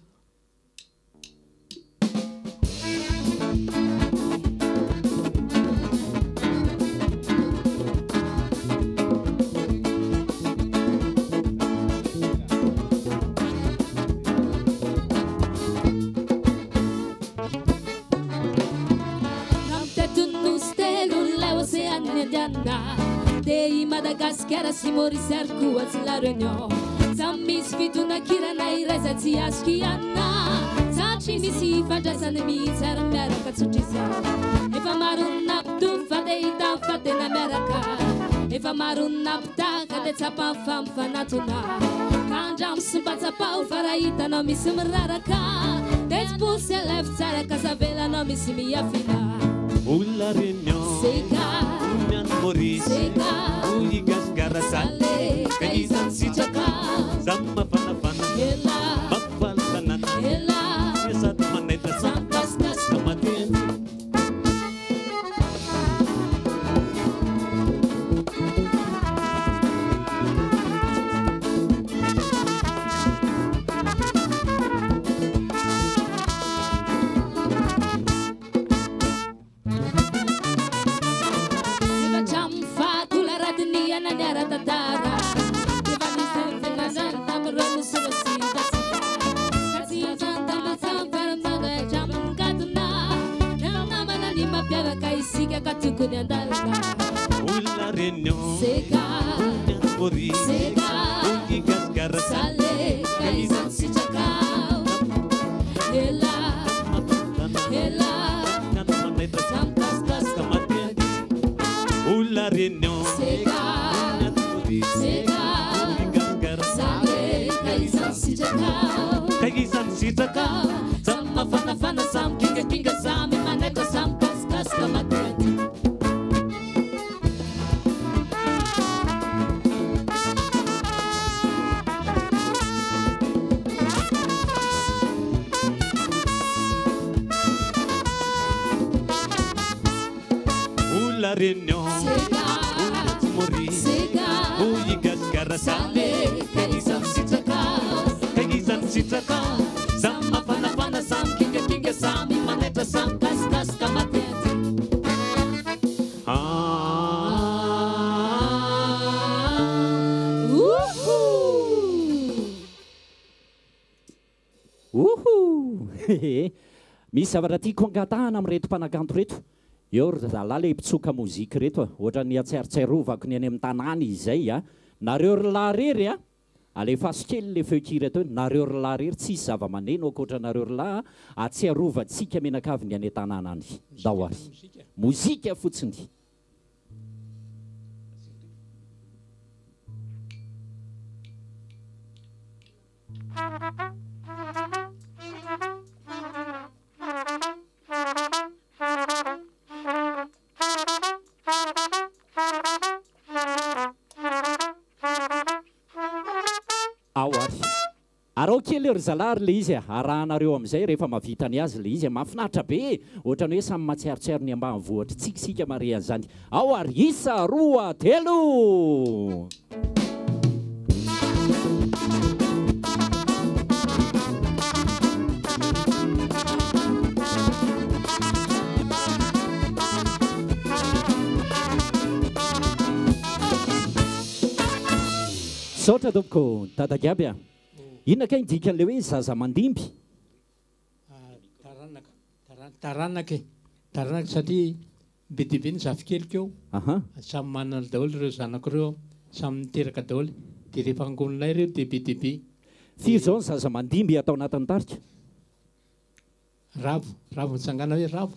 Madagasikara sy Maurice ary koa tsy la Réunion samy misy fitonakirana iraiza tsy azoky ianona satria misy fandraisany mihitsy ary miaraka tsotr'izao efa maro ny nampitovy fa dia hita fa tena miaraka efa maro ny nampitaka dia tsapa mifampifanatona ka andramo sy mbatsapao fa raha hitanao misy miraraka dia tsy posy alefy tsara ka savelanao misy miafina Ola Réunion Seka Unian Maurice Seka Uli Gaskara Sale Kaizan Sichaka Sama Fanafana Ela Bapal Sanana Ela Yasat Maneta Sampas Kas Kamatin Ola Réunion Seka Unian Maurice Seka Uli Gaskara Sale Kaizan Sichakao Ela Ela Maneta Sampas Kas Kamatin Ola Réunion Seka Unian Maurice Seka Uli Gaskara Sale Kaizan Sichakao Kaizan Sichaka Sama Fanafana Sam Kinga Kinga Sami Maneta Sampas Kas Kamatin Ola Réunion Seka Unian Maurice Seka Uli Gaskara Sale Kaizan Sichakao Kaizan Sichaka Sama Fanafana Sam Kinga Kinga Sami Maneta Sampas Kas Kamatin Misy zavatra tiako angatahana amin'reto mpanakanto reto eo zalahy le mpitsoka mozika reto ohatra ny atsairotsairovako ny any amin'ny tanàna izay a nareo rylahy rery a alefaso kely le feokira atao nareo rylahy rery tsisy zava-maneno akoatra nareo rylahy atsiarovantsika menakavy ny any tanàna any dao ary mozika fotsiny arao kely ry zalary le izy arahanareo amin'izay rehefa mavitany azy le izy mahafinaritra be ohatrany hoe samy matsiarotsiaro ny ambanivohatra tsikisika mare an'izany ao ary isa roa telo saotra tompoko tadagiaby a inona ka indikan'le hoe zaza mandimby taranaka satria be dia be ny zavikeliko eo samy manana daholo ireo zanako ireo samy miteraka daholo dia rehefa angononay ireo dia be dia be firy zao ny zaza mandimby atao anatin'ny tarika ravo nitsangana hoe ravo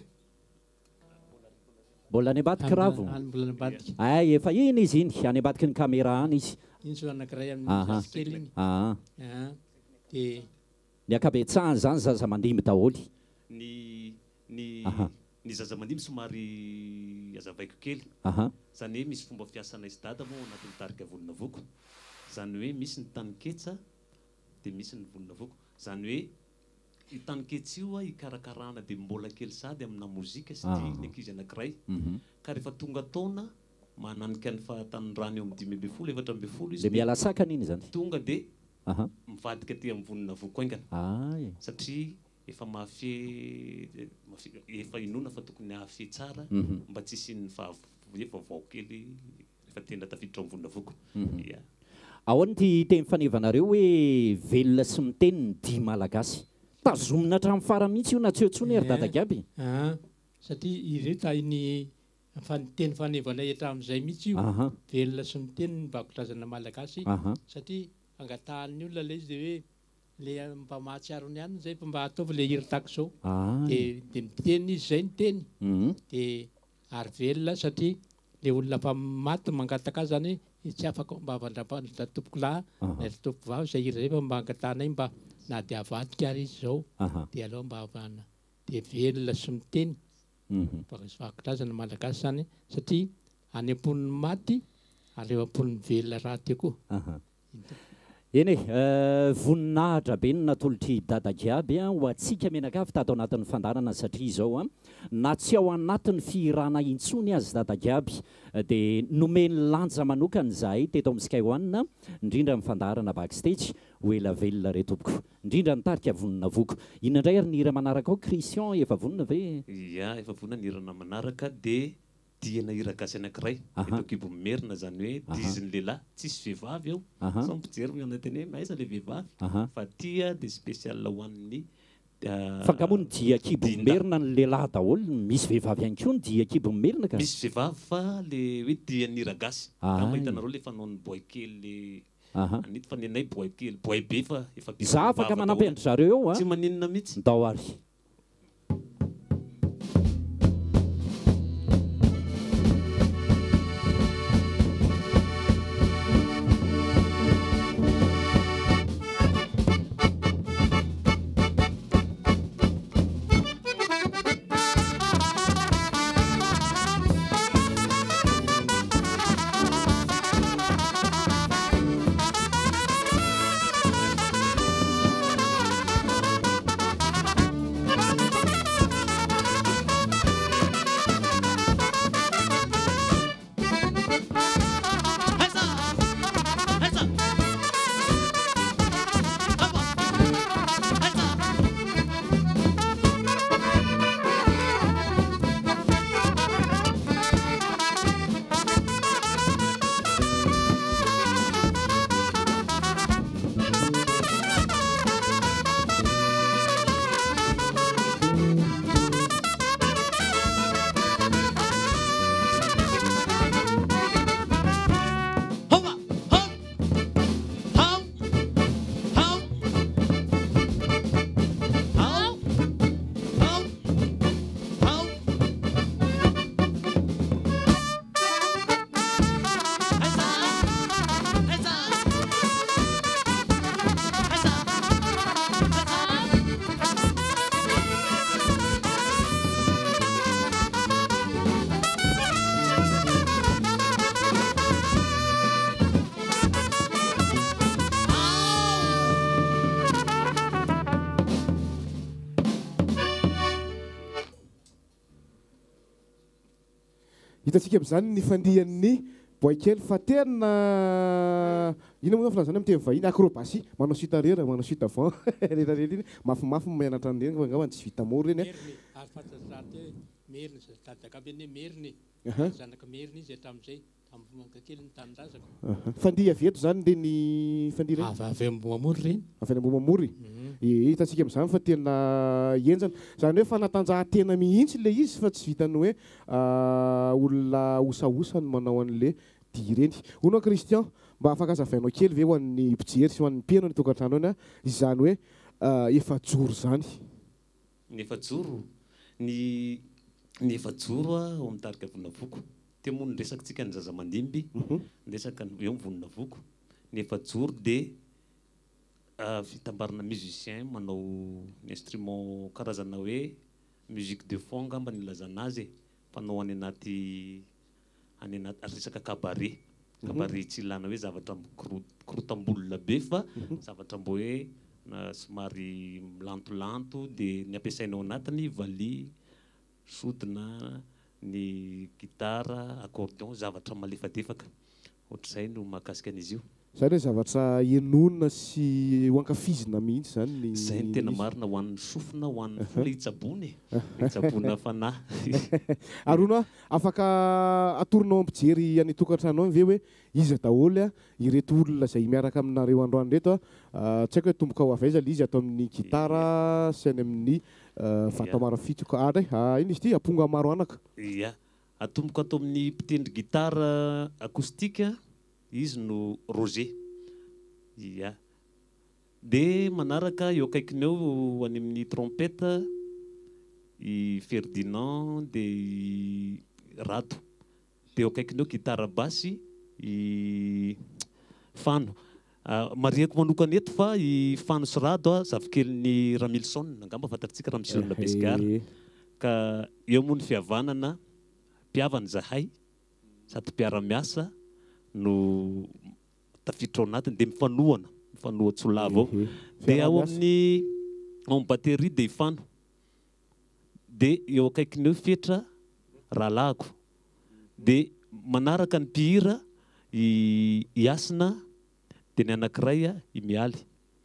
mbola any ambadiky ravo mbola any ambadiky ay efa iny izy iny any ambadiky ny caméra any izy iny so anankiray amin'ny zavikely iny dia ny akabetsahany zany zaza mandimby daholy ny zaza mandimby somary azavaiko kely zany hoe misy fomba fiasana izy dada moa anatin'ny tarika volona voko zany hoe misy ny taniketsa dia misy ny volona voko zany hoe i taniketsy io a ikarakarana dia mbola kely sady amina mozika sy dia ny ankizy anankiray ka rehefa tonga taona mananika ny fahatanyrano eo amin'ny 5 efatra amby folo izy dia miala sakany iny zany tonga dia mivadika ty amin'ny volona voko aingana satria efa efa inona fa tokony ahafehy tsara mba tsisy ny vavao kely rehefa tena tafiditra amin'ny volona voko ahoany ty teny fanevanareo hoe velona sy miteny ny dia malagasy tazomina hatramin'ny fara mihitsy io na tsy eo ntsony ery dadagiaby satria ireo tahiny fa ny teny fanevana hatramin'izay mihitsy io velona sy ny teny mba hampilazana malagasy satria angatahany olona le izy de hoe le mba mahatsiaro ny any zay mba ataovy le hira tahaka zao de miteny izy zay ny teny de ary velona satria le olona mba maty mangataka azy zany tsy afaka mba avandrapandra tompoko lahy na tompoko vavy zay hira zay fa mba angatahanay mba na de avadika ary izy zao de aleo mba avana de velona sy miteny fakilazana malagasy zany satria any ampon'ny maty ary eo ampon'ny velona raha ty koa eny voninahitra be ny natolotry dadagiaby ho atsika menakavy tato anatin'ny fandarana satria izao na tsy ao anatin'ny fihirana intsony azy dadagiaby dia nomeny lanja manokany zahay teto amin'ny Sky One indrindra amin'ny fandarana backstage ho ela velona re tompoko indrindra nitarika vonina voko inondray ary ny hira manaraka ao Christian efa vonina ve ia efa vonina ny hirana manaraka dia diana hiragasy anankiray eto kibo merina zany hoe diziny lehilahy tsisy vehivavy ao sa mpijery mianateny hoe maiza le vehivavy fa tia dia spécial ho an'ny fankamoa ny dia kibo merina ny lehilahy daholo misy vehivavy ihany koa ny dia kibo merina ka misy vehivavy fa le hoe diany hiragasy mahitanareo le fanao ny boay kely le anito fa nenay boay kely boay be fa efa za afaka manampy andry zareo eo tsy maninona mihitsy ndao ary hitantsika am'izany ny fandrian'ny boykely fa tena ina moa filazany amin'ny teny vahiny acrobatie manao suite arrière manao suite avant rehetrarehetra iny mafimafy mianatra an'ireny fa angamba tsy vita mora reny ary fantatraty meriny dadaka aby ane meriny zanaka meriny izy hatramin'izay amin'mankakely ny tanindrazako fandria veto zany le ny fandria avy ambomamory reny avy any ambomamory hitantsika am'izany fa tena enjana zany hoe fanatanjahantena mihitsy le izy fa tsy vitany hoe olona osaosa ny manao an'le dia reny hono Christian mba afaka azavainao kely ve ho an'ny mpijery sy ho an'ny mpieno ny tokantrano any izany hoe efajoro zany ny efajoro ny efajoro ao amin'ny tarika vonina voko te moa ny resakitsika ny zaza mandimby resaka eo vonina voko ny efajoro dia fitambarana musicien manao instrument karazana hoe musique de fond ngamba ny lazana azy mpanao any anaty resaka cabaret tsy ilana hoe zavatra korotam-bolona be fa zavatra mbo hoe somary milantolanto dia ny ampiasainao anatiny vali sodina ny gitara accordion zavatra malefadefaka ohatr'izay no mahakasika an'izy io zany hoe zavatra enonina sy hoankafizina mihitsy zany zay ny tena marina ho an'ny sofina ho an'ny fola hitsabony hitsabona fanahy arono afaka atoronao ampijery any tokantrano ve hoe izy daholo ireto olona zay miaraka aminareo androany reto tsy haiko hoe tomboka ho avaiza le izy atao amin'ny gitara sy any amin'ny vatamara fitsoka iny izy ty aponga maro anaka ia atomboko atao amin'ny mpitendry gitara akoustika izy no Roger. Ya. Dia manaraka eo akaikiny eo any amin'ny trompette i Ferdinand dia i Rato. Dia eo akaikiny eo gitara basy i Fano. Mariako manokana eto fa i Fano sy Rado zavikeliny Ramilson, angamba fantatsika Ramilson Besigara. Ka eo moa ny fihavanana mpiavana zahay sady mpiara-miasa no tafiditra ao anatiny dia mifanoha tsolava ao. Dia ao amin'ny batterie dia Fano. Dia eo akaikiny eo fetra Ralako. Dia manaraka ny mpihira i Asina dia ny anankiray i Mialy.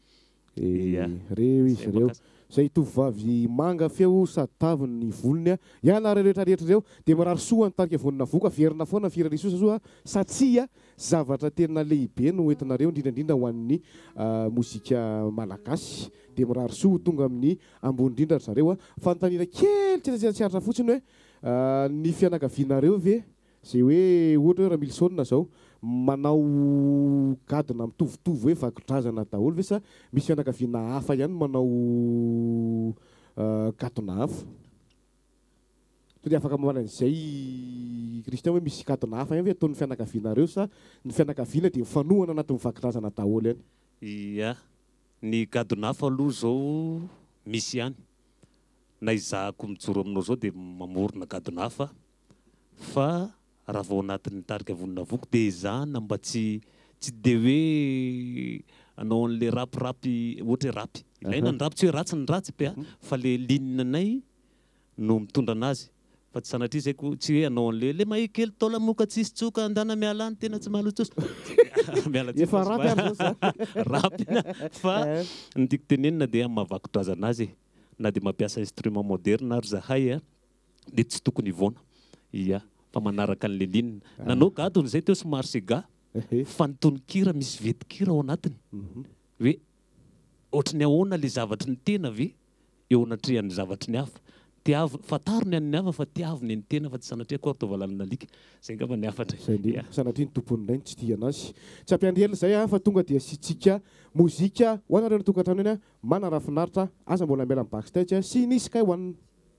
Reo izy reo. Zay tovovavy manga feo sady taviny ny volony iana rehetra reo dia marary soa nitarika vonina voka verina foana firarisosa soa satria zavatra tena lehibe no entinareo indrindrandrindra ho an'ny mozika malagasy dia marary soa tonga amin'ny ambony indrindra zareo fanontaniana kely tsiaritra fotsiny hoe ny fianakavianareo ve zay hoe ohatra hoe Ramilson zao manao gadona mitovitovy hoe vakidrazana daholo ve sa misy fianakaviana hafa ihany manao gadona hafa? Dia afaka mamarana an'izay Christian hoe misy gadona hafa ihany ve ataon'ny fianakavianareo sa ny fianakaviana dia mifanohana anatin'ny vakidrazana daholo ihany? Ia, ny gadona hafa aloha zao misy ihany. Na izahako mijoro aminao zao dia mamorona gadona hafa fa raha vao anatin'ny tarika vonina voko dia izahana mba tsy dia hoe anao an'ilay rapirapy ohatra hoe rapy. Ilaina ny rapy tsy hoe ratsy ny ratsy fa le lininanay no mitondra anazy. Fa tsy sanatria zay tsy hoe anao an'le mahikely taola moka tsisy tsoka andana mialany tena tsy mahalotsosy. Efa rapy fa ny tiako tenenina dia mahavakodrazana anazy na dia mampiasa instrument moderne ary zahay dia tsy tokony hivoana. Ia. Fa manaraka an'le linina. Nanao gadona zay teo somary sega fa ny tononkira misy vetikira ao anatiny. Hoe ohatry ny ahoana le zavatry ny tena ve eo anatrihan'ny zavatry ny hafa. Fatarony an'ny hafa fa tiaviny ny tena fa tsy sanatria korto valalina alika. Zay ngamba ny hafatra. Sanatria ny tompony indray tsy tia anazy. Tsy ampiandrela zay fa tonga dia sitsika mozika ho anareo ny tokantrano eny mana rafinaritra aza mbola miala amin'ny backstage sy ny Sky One.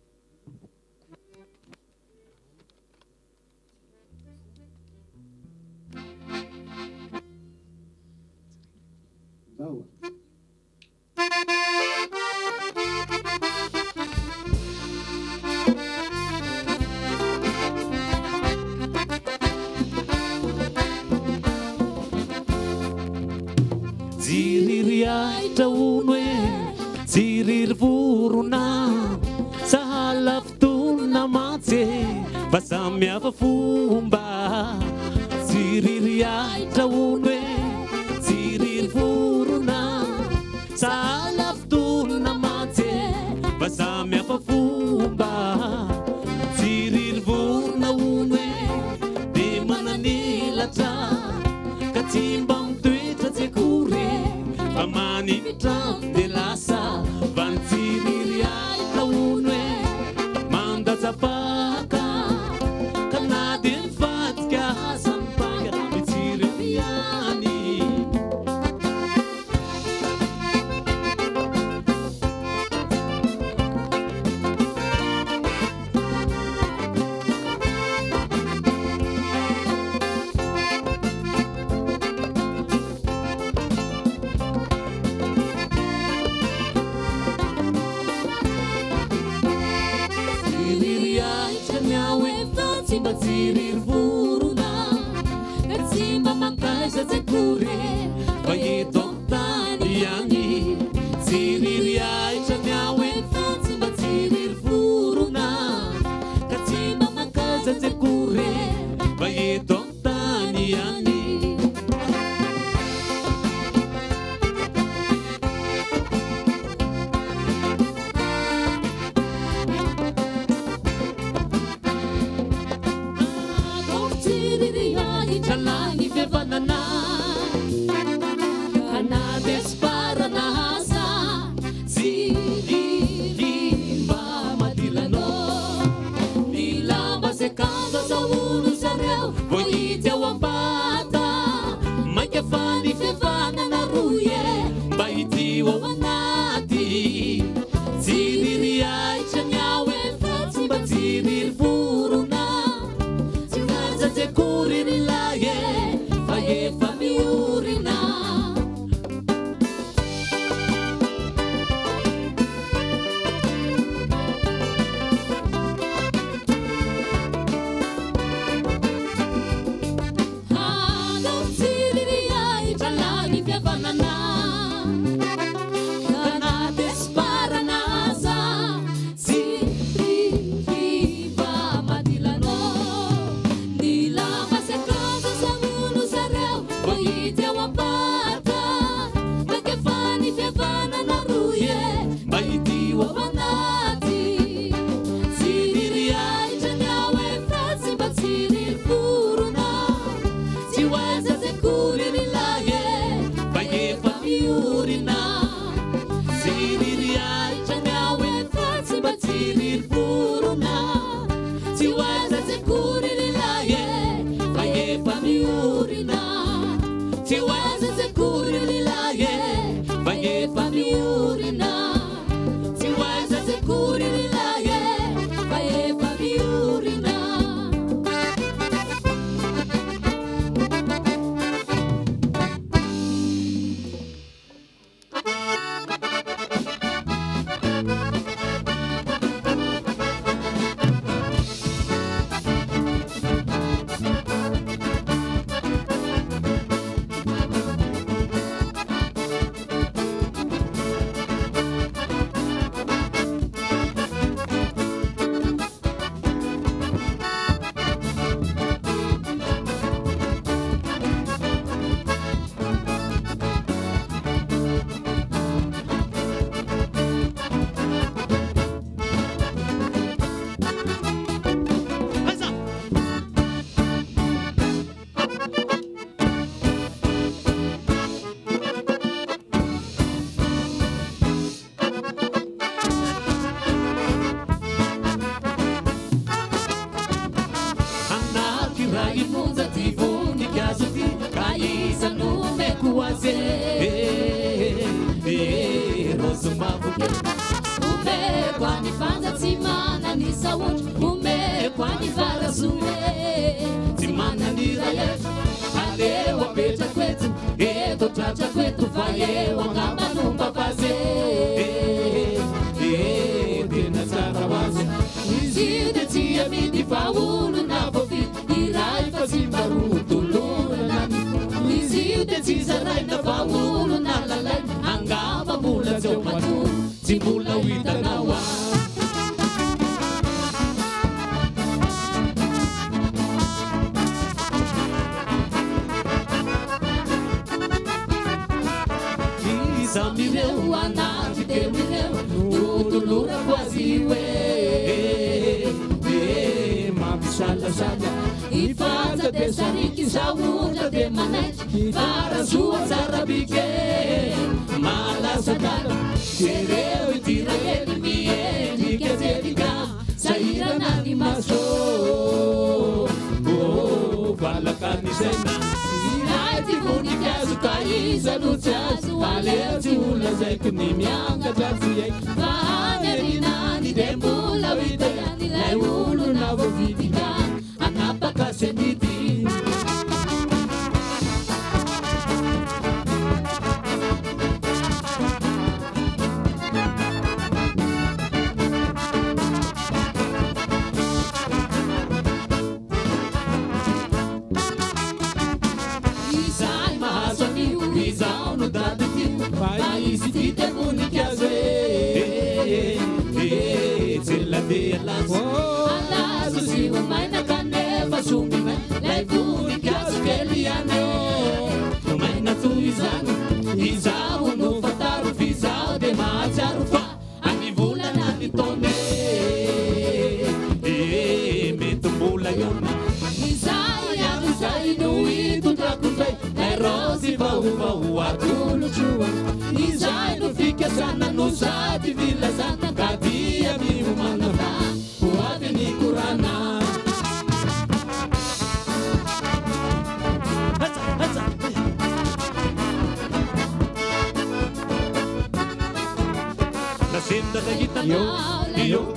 Jiriry ahitra ono jiriry vorona sahala fotoana matsy fa samy hafa fomba. Jiriry ahitra ono jiriry vorona sahala fotoana matsy fa samy hafa fomba. Jiriry vorona ono dia mananelatra ka tsy mba mitoetra tsy akory fa manimitra dia lasa vanjiriry ahitra ono mandatsapaka ka na dia nifatika sampaka mijiriry ihany. Simba jiriry vorona ka tsy mba mankaisa tsy akory fa eto an-tany ihany. Jiriry ahitra ny aho tsy mba jiriry vorona ka tsy mba mankaisa tsy akory fa eto an-tany ihany. tanana kana desparanasa si riva madilano nila masekosa sa mundo sareu boite wapata makefani fevana na ruye baiti wabanati siriria itanawe frasi batsiri furuna siwaza zekuri nilaye baye famiurina siriria itanawe frasi batsiri furuna siwaza zekuri nilaye baye famiurina siwaza zekuri nilaye baye famiurina siwaza zekuri nilaye baye famiurina Raifunza tivuni kazuti kaisa nume kuwaze rozo mavuke ume kwani fanza timana ni sawut ume kwani varazue timana ni raye ale wapeta kwetu eto tata kwetu vaye wangamba numba vaze dina zara waze nizide tia midi faulu na fofi irai fazimaru tuluna nani nizide tizarai na faulu na lalai angaba mula zeu matu zimbula wita nawa Mireu anati de mireu tulura quasiwe mabshala shala ifaza de sariki sauda de manete para sua zarabike mala sakala sereu tira ele mieni que dedica saíra nani maso fala canisena Ati bunika zukaisa lutazu Aleti ula zeku ni mianga jazuyek Vanerina ni dembula witaya Nilai ulu na vovitika Anapa kaseniti Alazo si umay na kaneva sumina Lai puri kaso keliane Umay na tu izano Izao no fataru fizao de maacharu fa Anivula na nitone Metumbula yona Izao ya izai nuitu trakutai Lai rosi vau atulu chua Izai no fica sana no sati vila sana Kadia mi umana fa Uade ni kurana La senda da gitana Io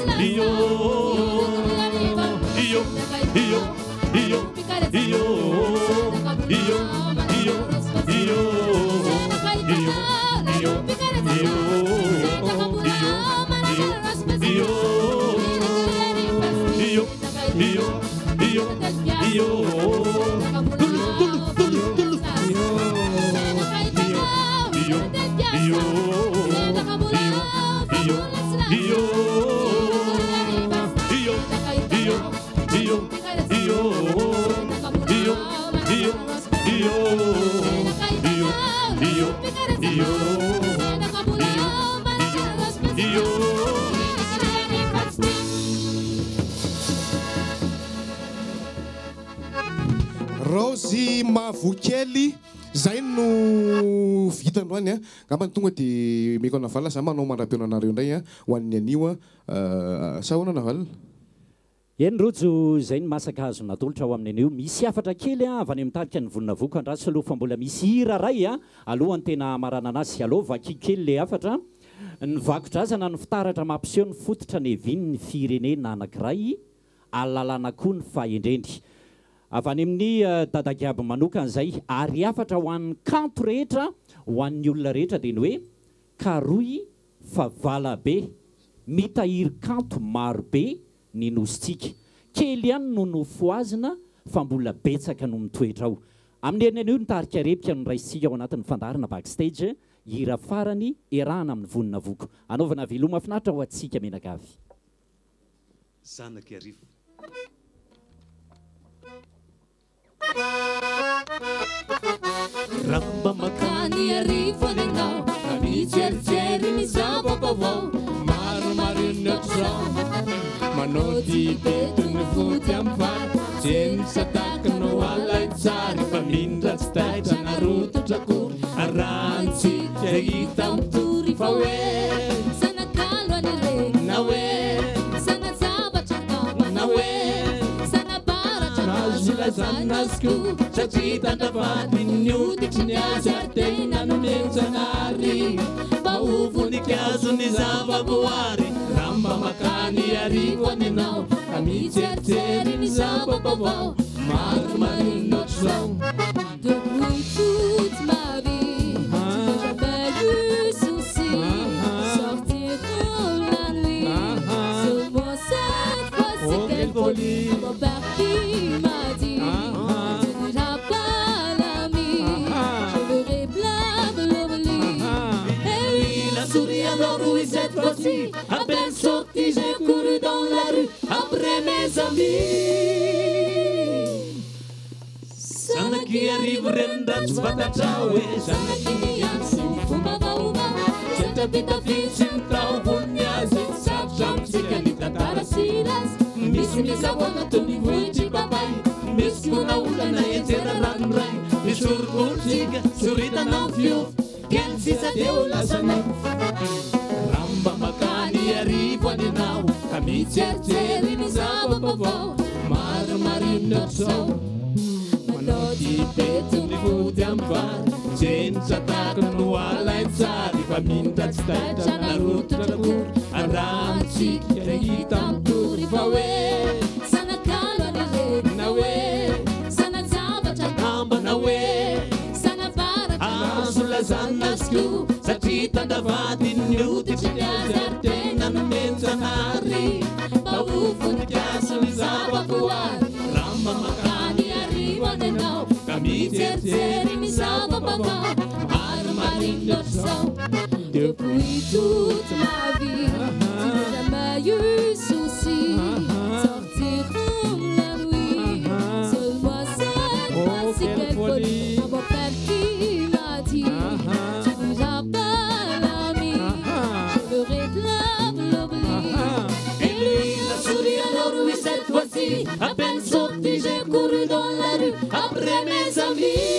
Rozy Mavokely zay no vitandroany a ngambany tonga di mikona vala sa manao mandrapiona anareo ndray a ho an'ny anio a sahoana navalina eny rojo zay ny masaka azo natolotra ao amin'ny anio misy afatra kely a avy any mitarika ny vonona voko andraso aloha fa mbola misy hira ray a alohan'ny tena marana anazy alova vakikely le afatra ny vakodrazana ny fitaratra mampiseho ny fototra ny eviny ny firenena anankiray alalana koa ny fahendrendry avy any amin'ny dadagiaby manokana zay ary afatra ho an'ny kanto rehetra ho an'ny olona rehetra dia ny hoe karoy fa valabe mitahiry kanto marobe ny nositsika kely ihany no nofoazina fa mbola betsaka no mitoetra ao amin'ny herinana io nitarika repika no raisitsika ao anatin'ny fandarana backstage hira farany erahana amin'ny vonona voko anaovana veloma mahafinaritra ho atsika menakavy zanaky arivo ramba makany arivo anao kamijerijery ny zava-baovao maromaro ny ohatr'izao manao dibetony foty am'vary jeny satakanao alay tsary fa mindra tsy taitra narototrakory arantsika hita mitory fa hoe sanakalo any reny na hoe sanazavatra atao na hoe sanabaratra azo lazanazoko satria tandavady ny oditry ny azy ary tena nomenjanary mba ho voninkazo ny zava-boary ramba makany arivo any anao kamijerijery ny zava-baovao maromaro ny ohatr'izao depuis toute ma vie j'ai jamais eu souci sortir pour la nuit seulement cette fois-ci quelle folie mon père qui m'a dit tu n'iras pas l'ami je verrai blabla et oui la souris alors oui cette fois-ci à peine sorti j'ai couru dans la rue après mes amis zanaky arivo rendratsy fantatra hoe zanaky niansy ny fomba vaovao zetabita vitsy mitao voniny azy sarotra amitsika ny tantara silasy misy mizahoana toy ny vohitry babay misy kona olana ejera ranoray misorokoritsika soritana fiofo kely sisa deo lasanay ramba makany arivo any anao ka mijerijery ny zava-baovao maromaro ny ohatr'izao manao dibetony foty am'vary jeny sataka no alay tsary fa mindra tsy taitra narototrakory arantsika hita mitory fa hoe sanakalo any reny na hoe sanazavatra tamba na hoe sanabaratra azo lazanazoko satria tandavady ny oditry ny azy ary tena nomenjanary mba ho voninkazo ny zava-boary ramba makany arivo any anao kamijerijery ny zava-baovao maromaro ny ohatr'izao depuis toute ma vie j'ai jamais eu souci sortir comme la nuit seulement cette fois-ci quelle folie mon père qui m'a dit tu n'iras pas l'ami je verrai blabla et lui la souris alors oui cette fois-ci à peine sorti j'ai couru dans la rue après mes amis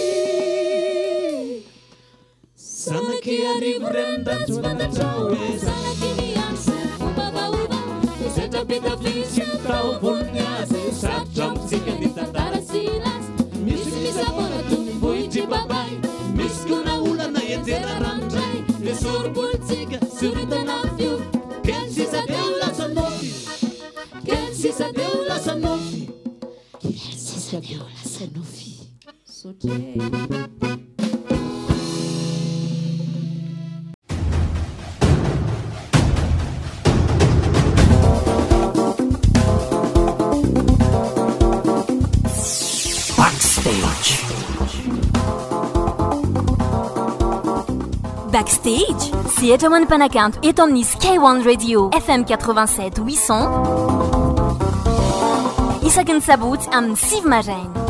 zanaky arivo rendratsy fantatra hoe zanaky niansy fomba vaovao zetrabita vitsy mitao voniny azy sarotra amitsika ny tantara silasy misy misafoana toy ny vohitry babay misy kona olana ejera ranoray misoropolitsika soritana fiofo kely sisa deo lasanofy Sanao Sanofi. Sotre. Backstage, sehatra ho an'ny mpanakanto eto amin'ny Sky One Radio FM 87 800 isaky ny sabotsy amin'ny 6 maraina.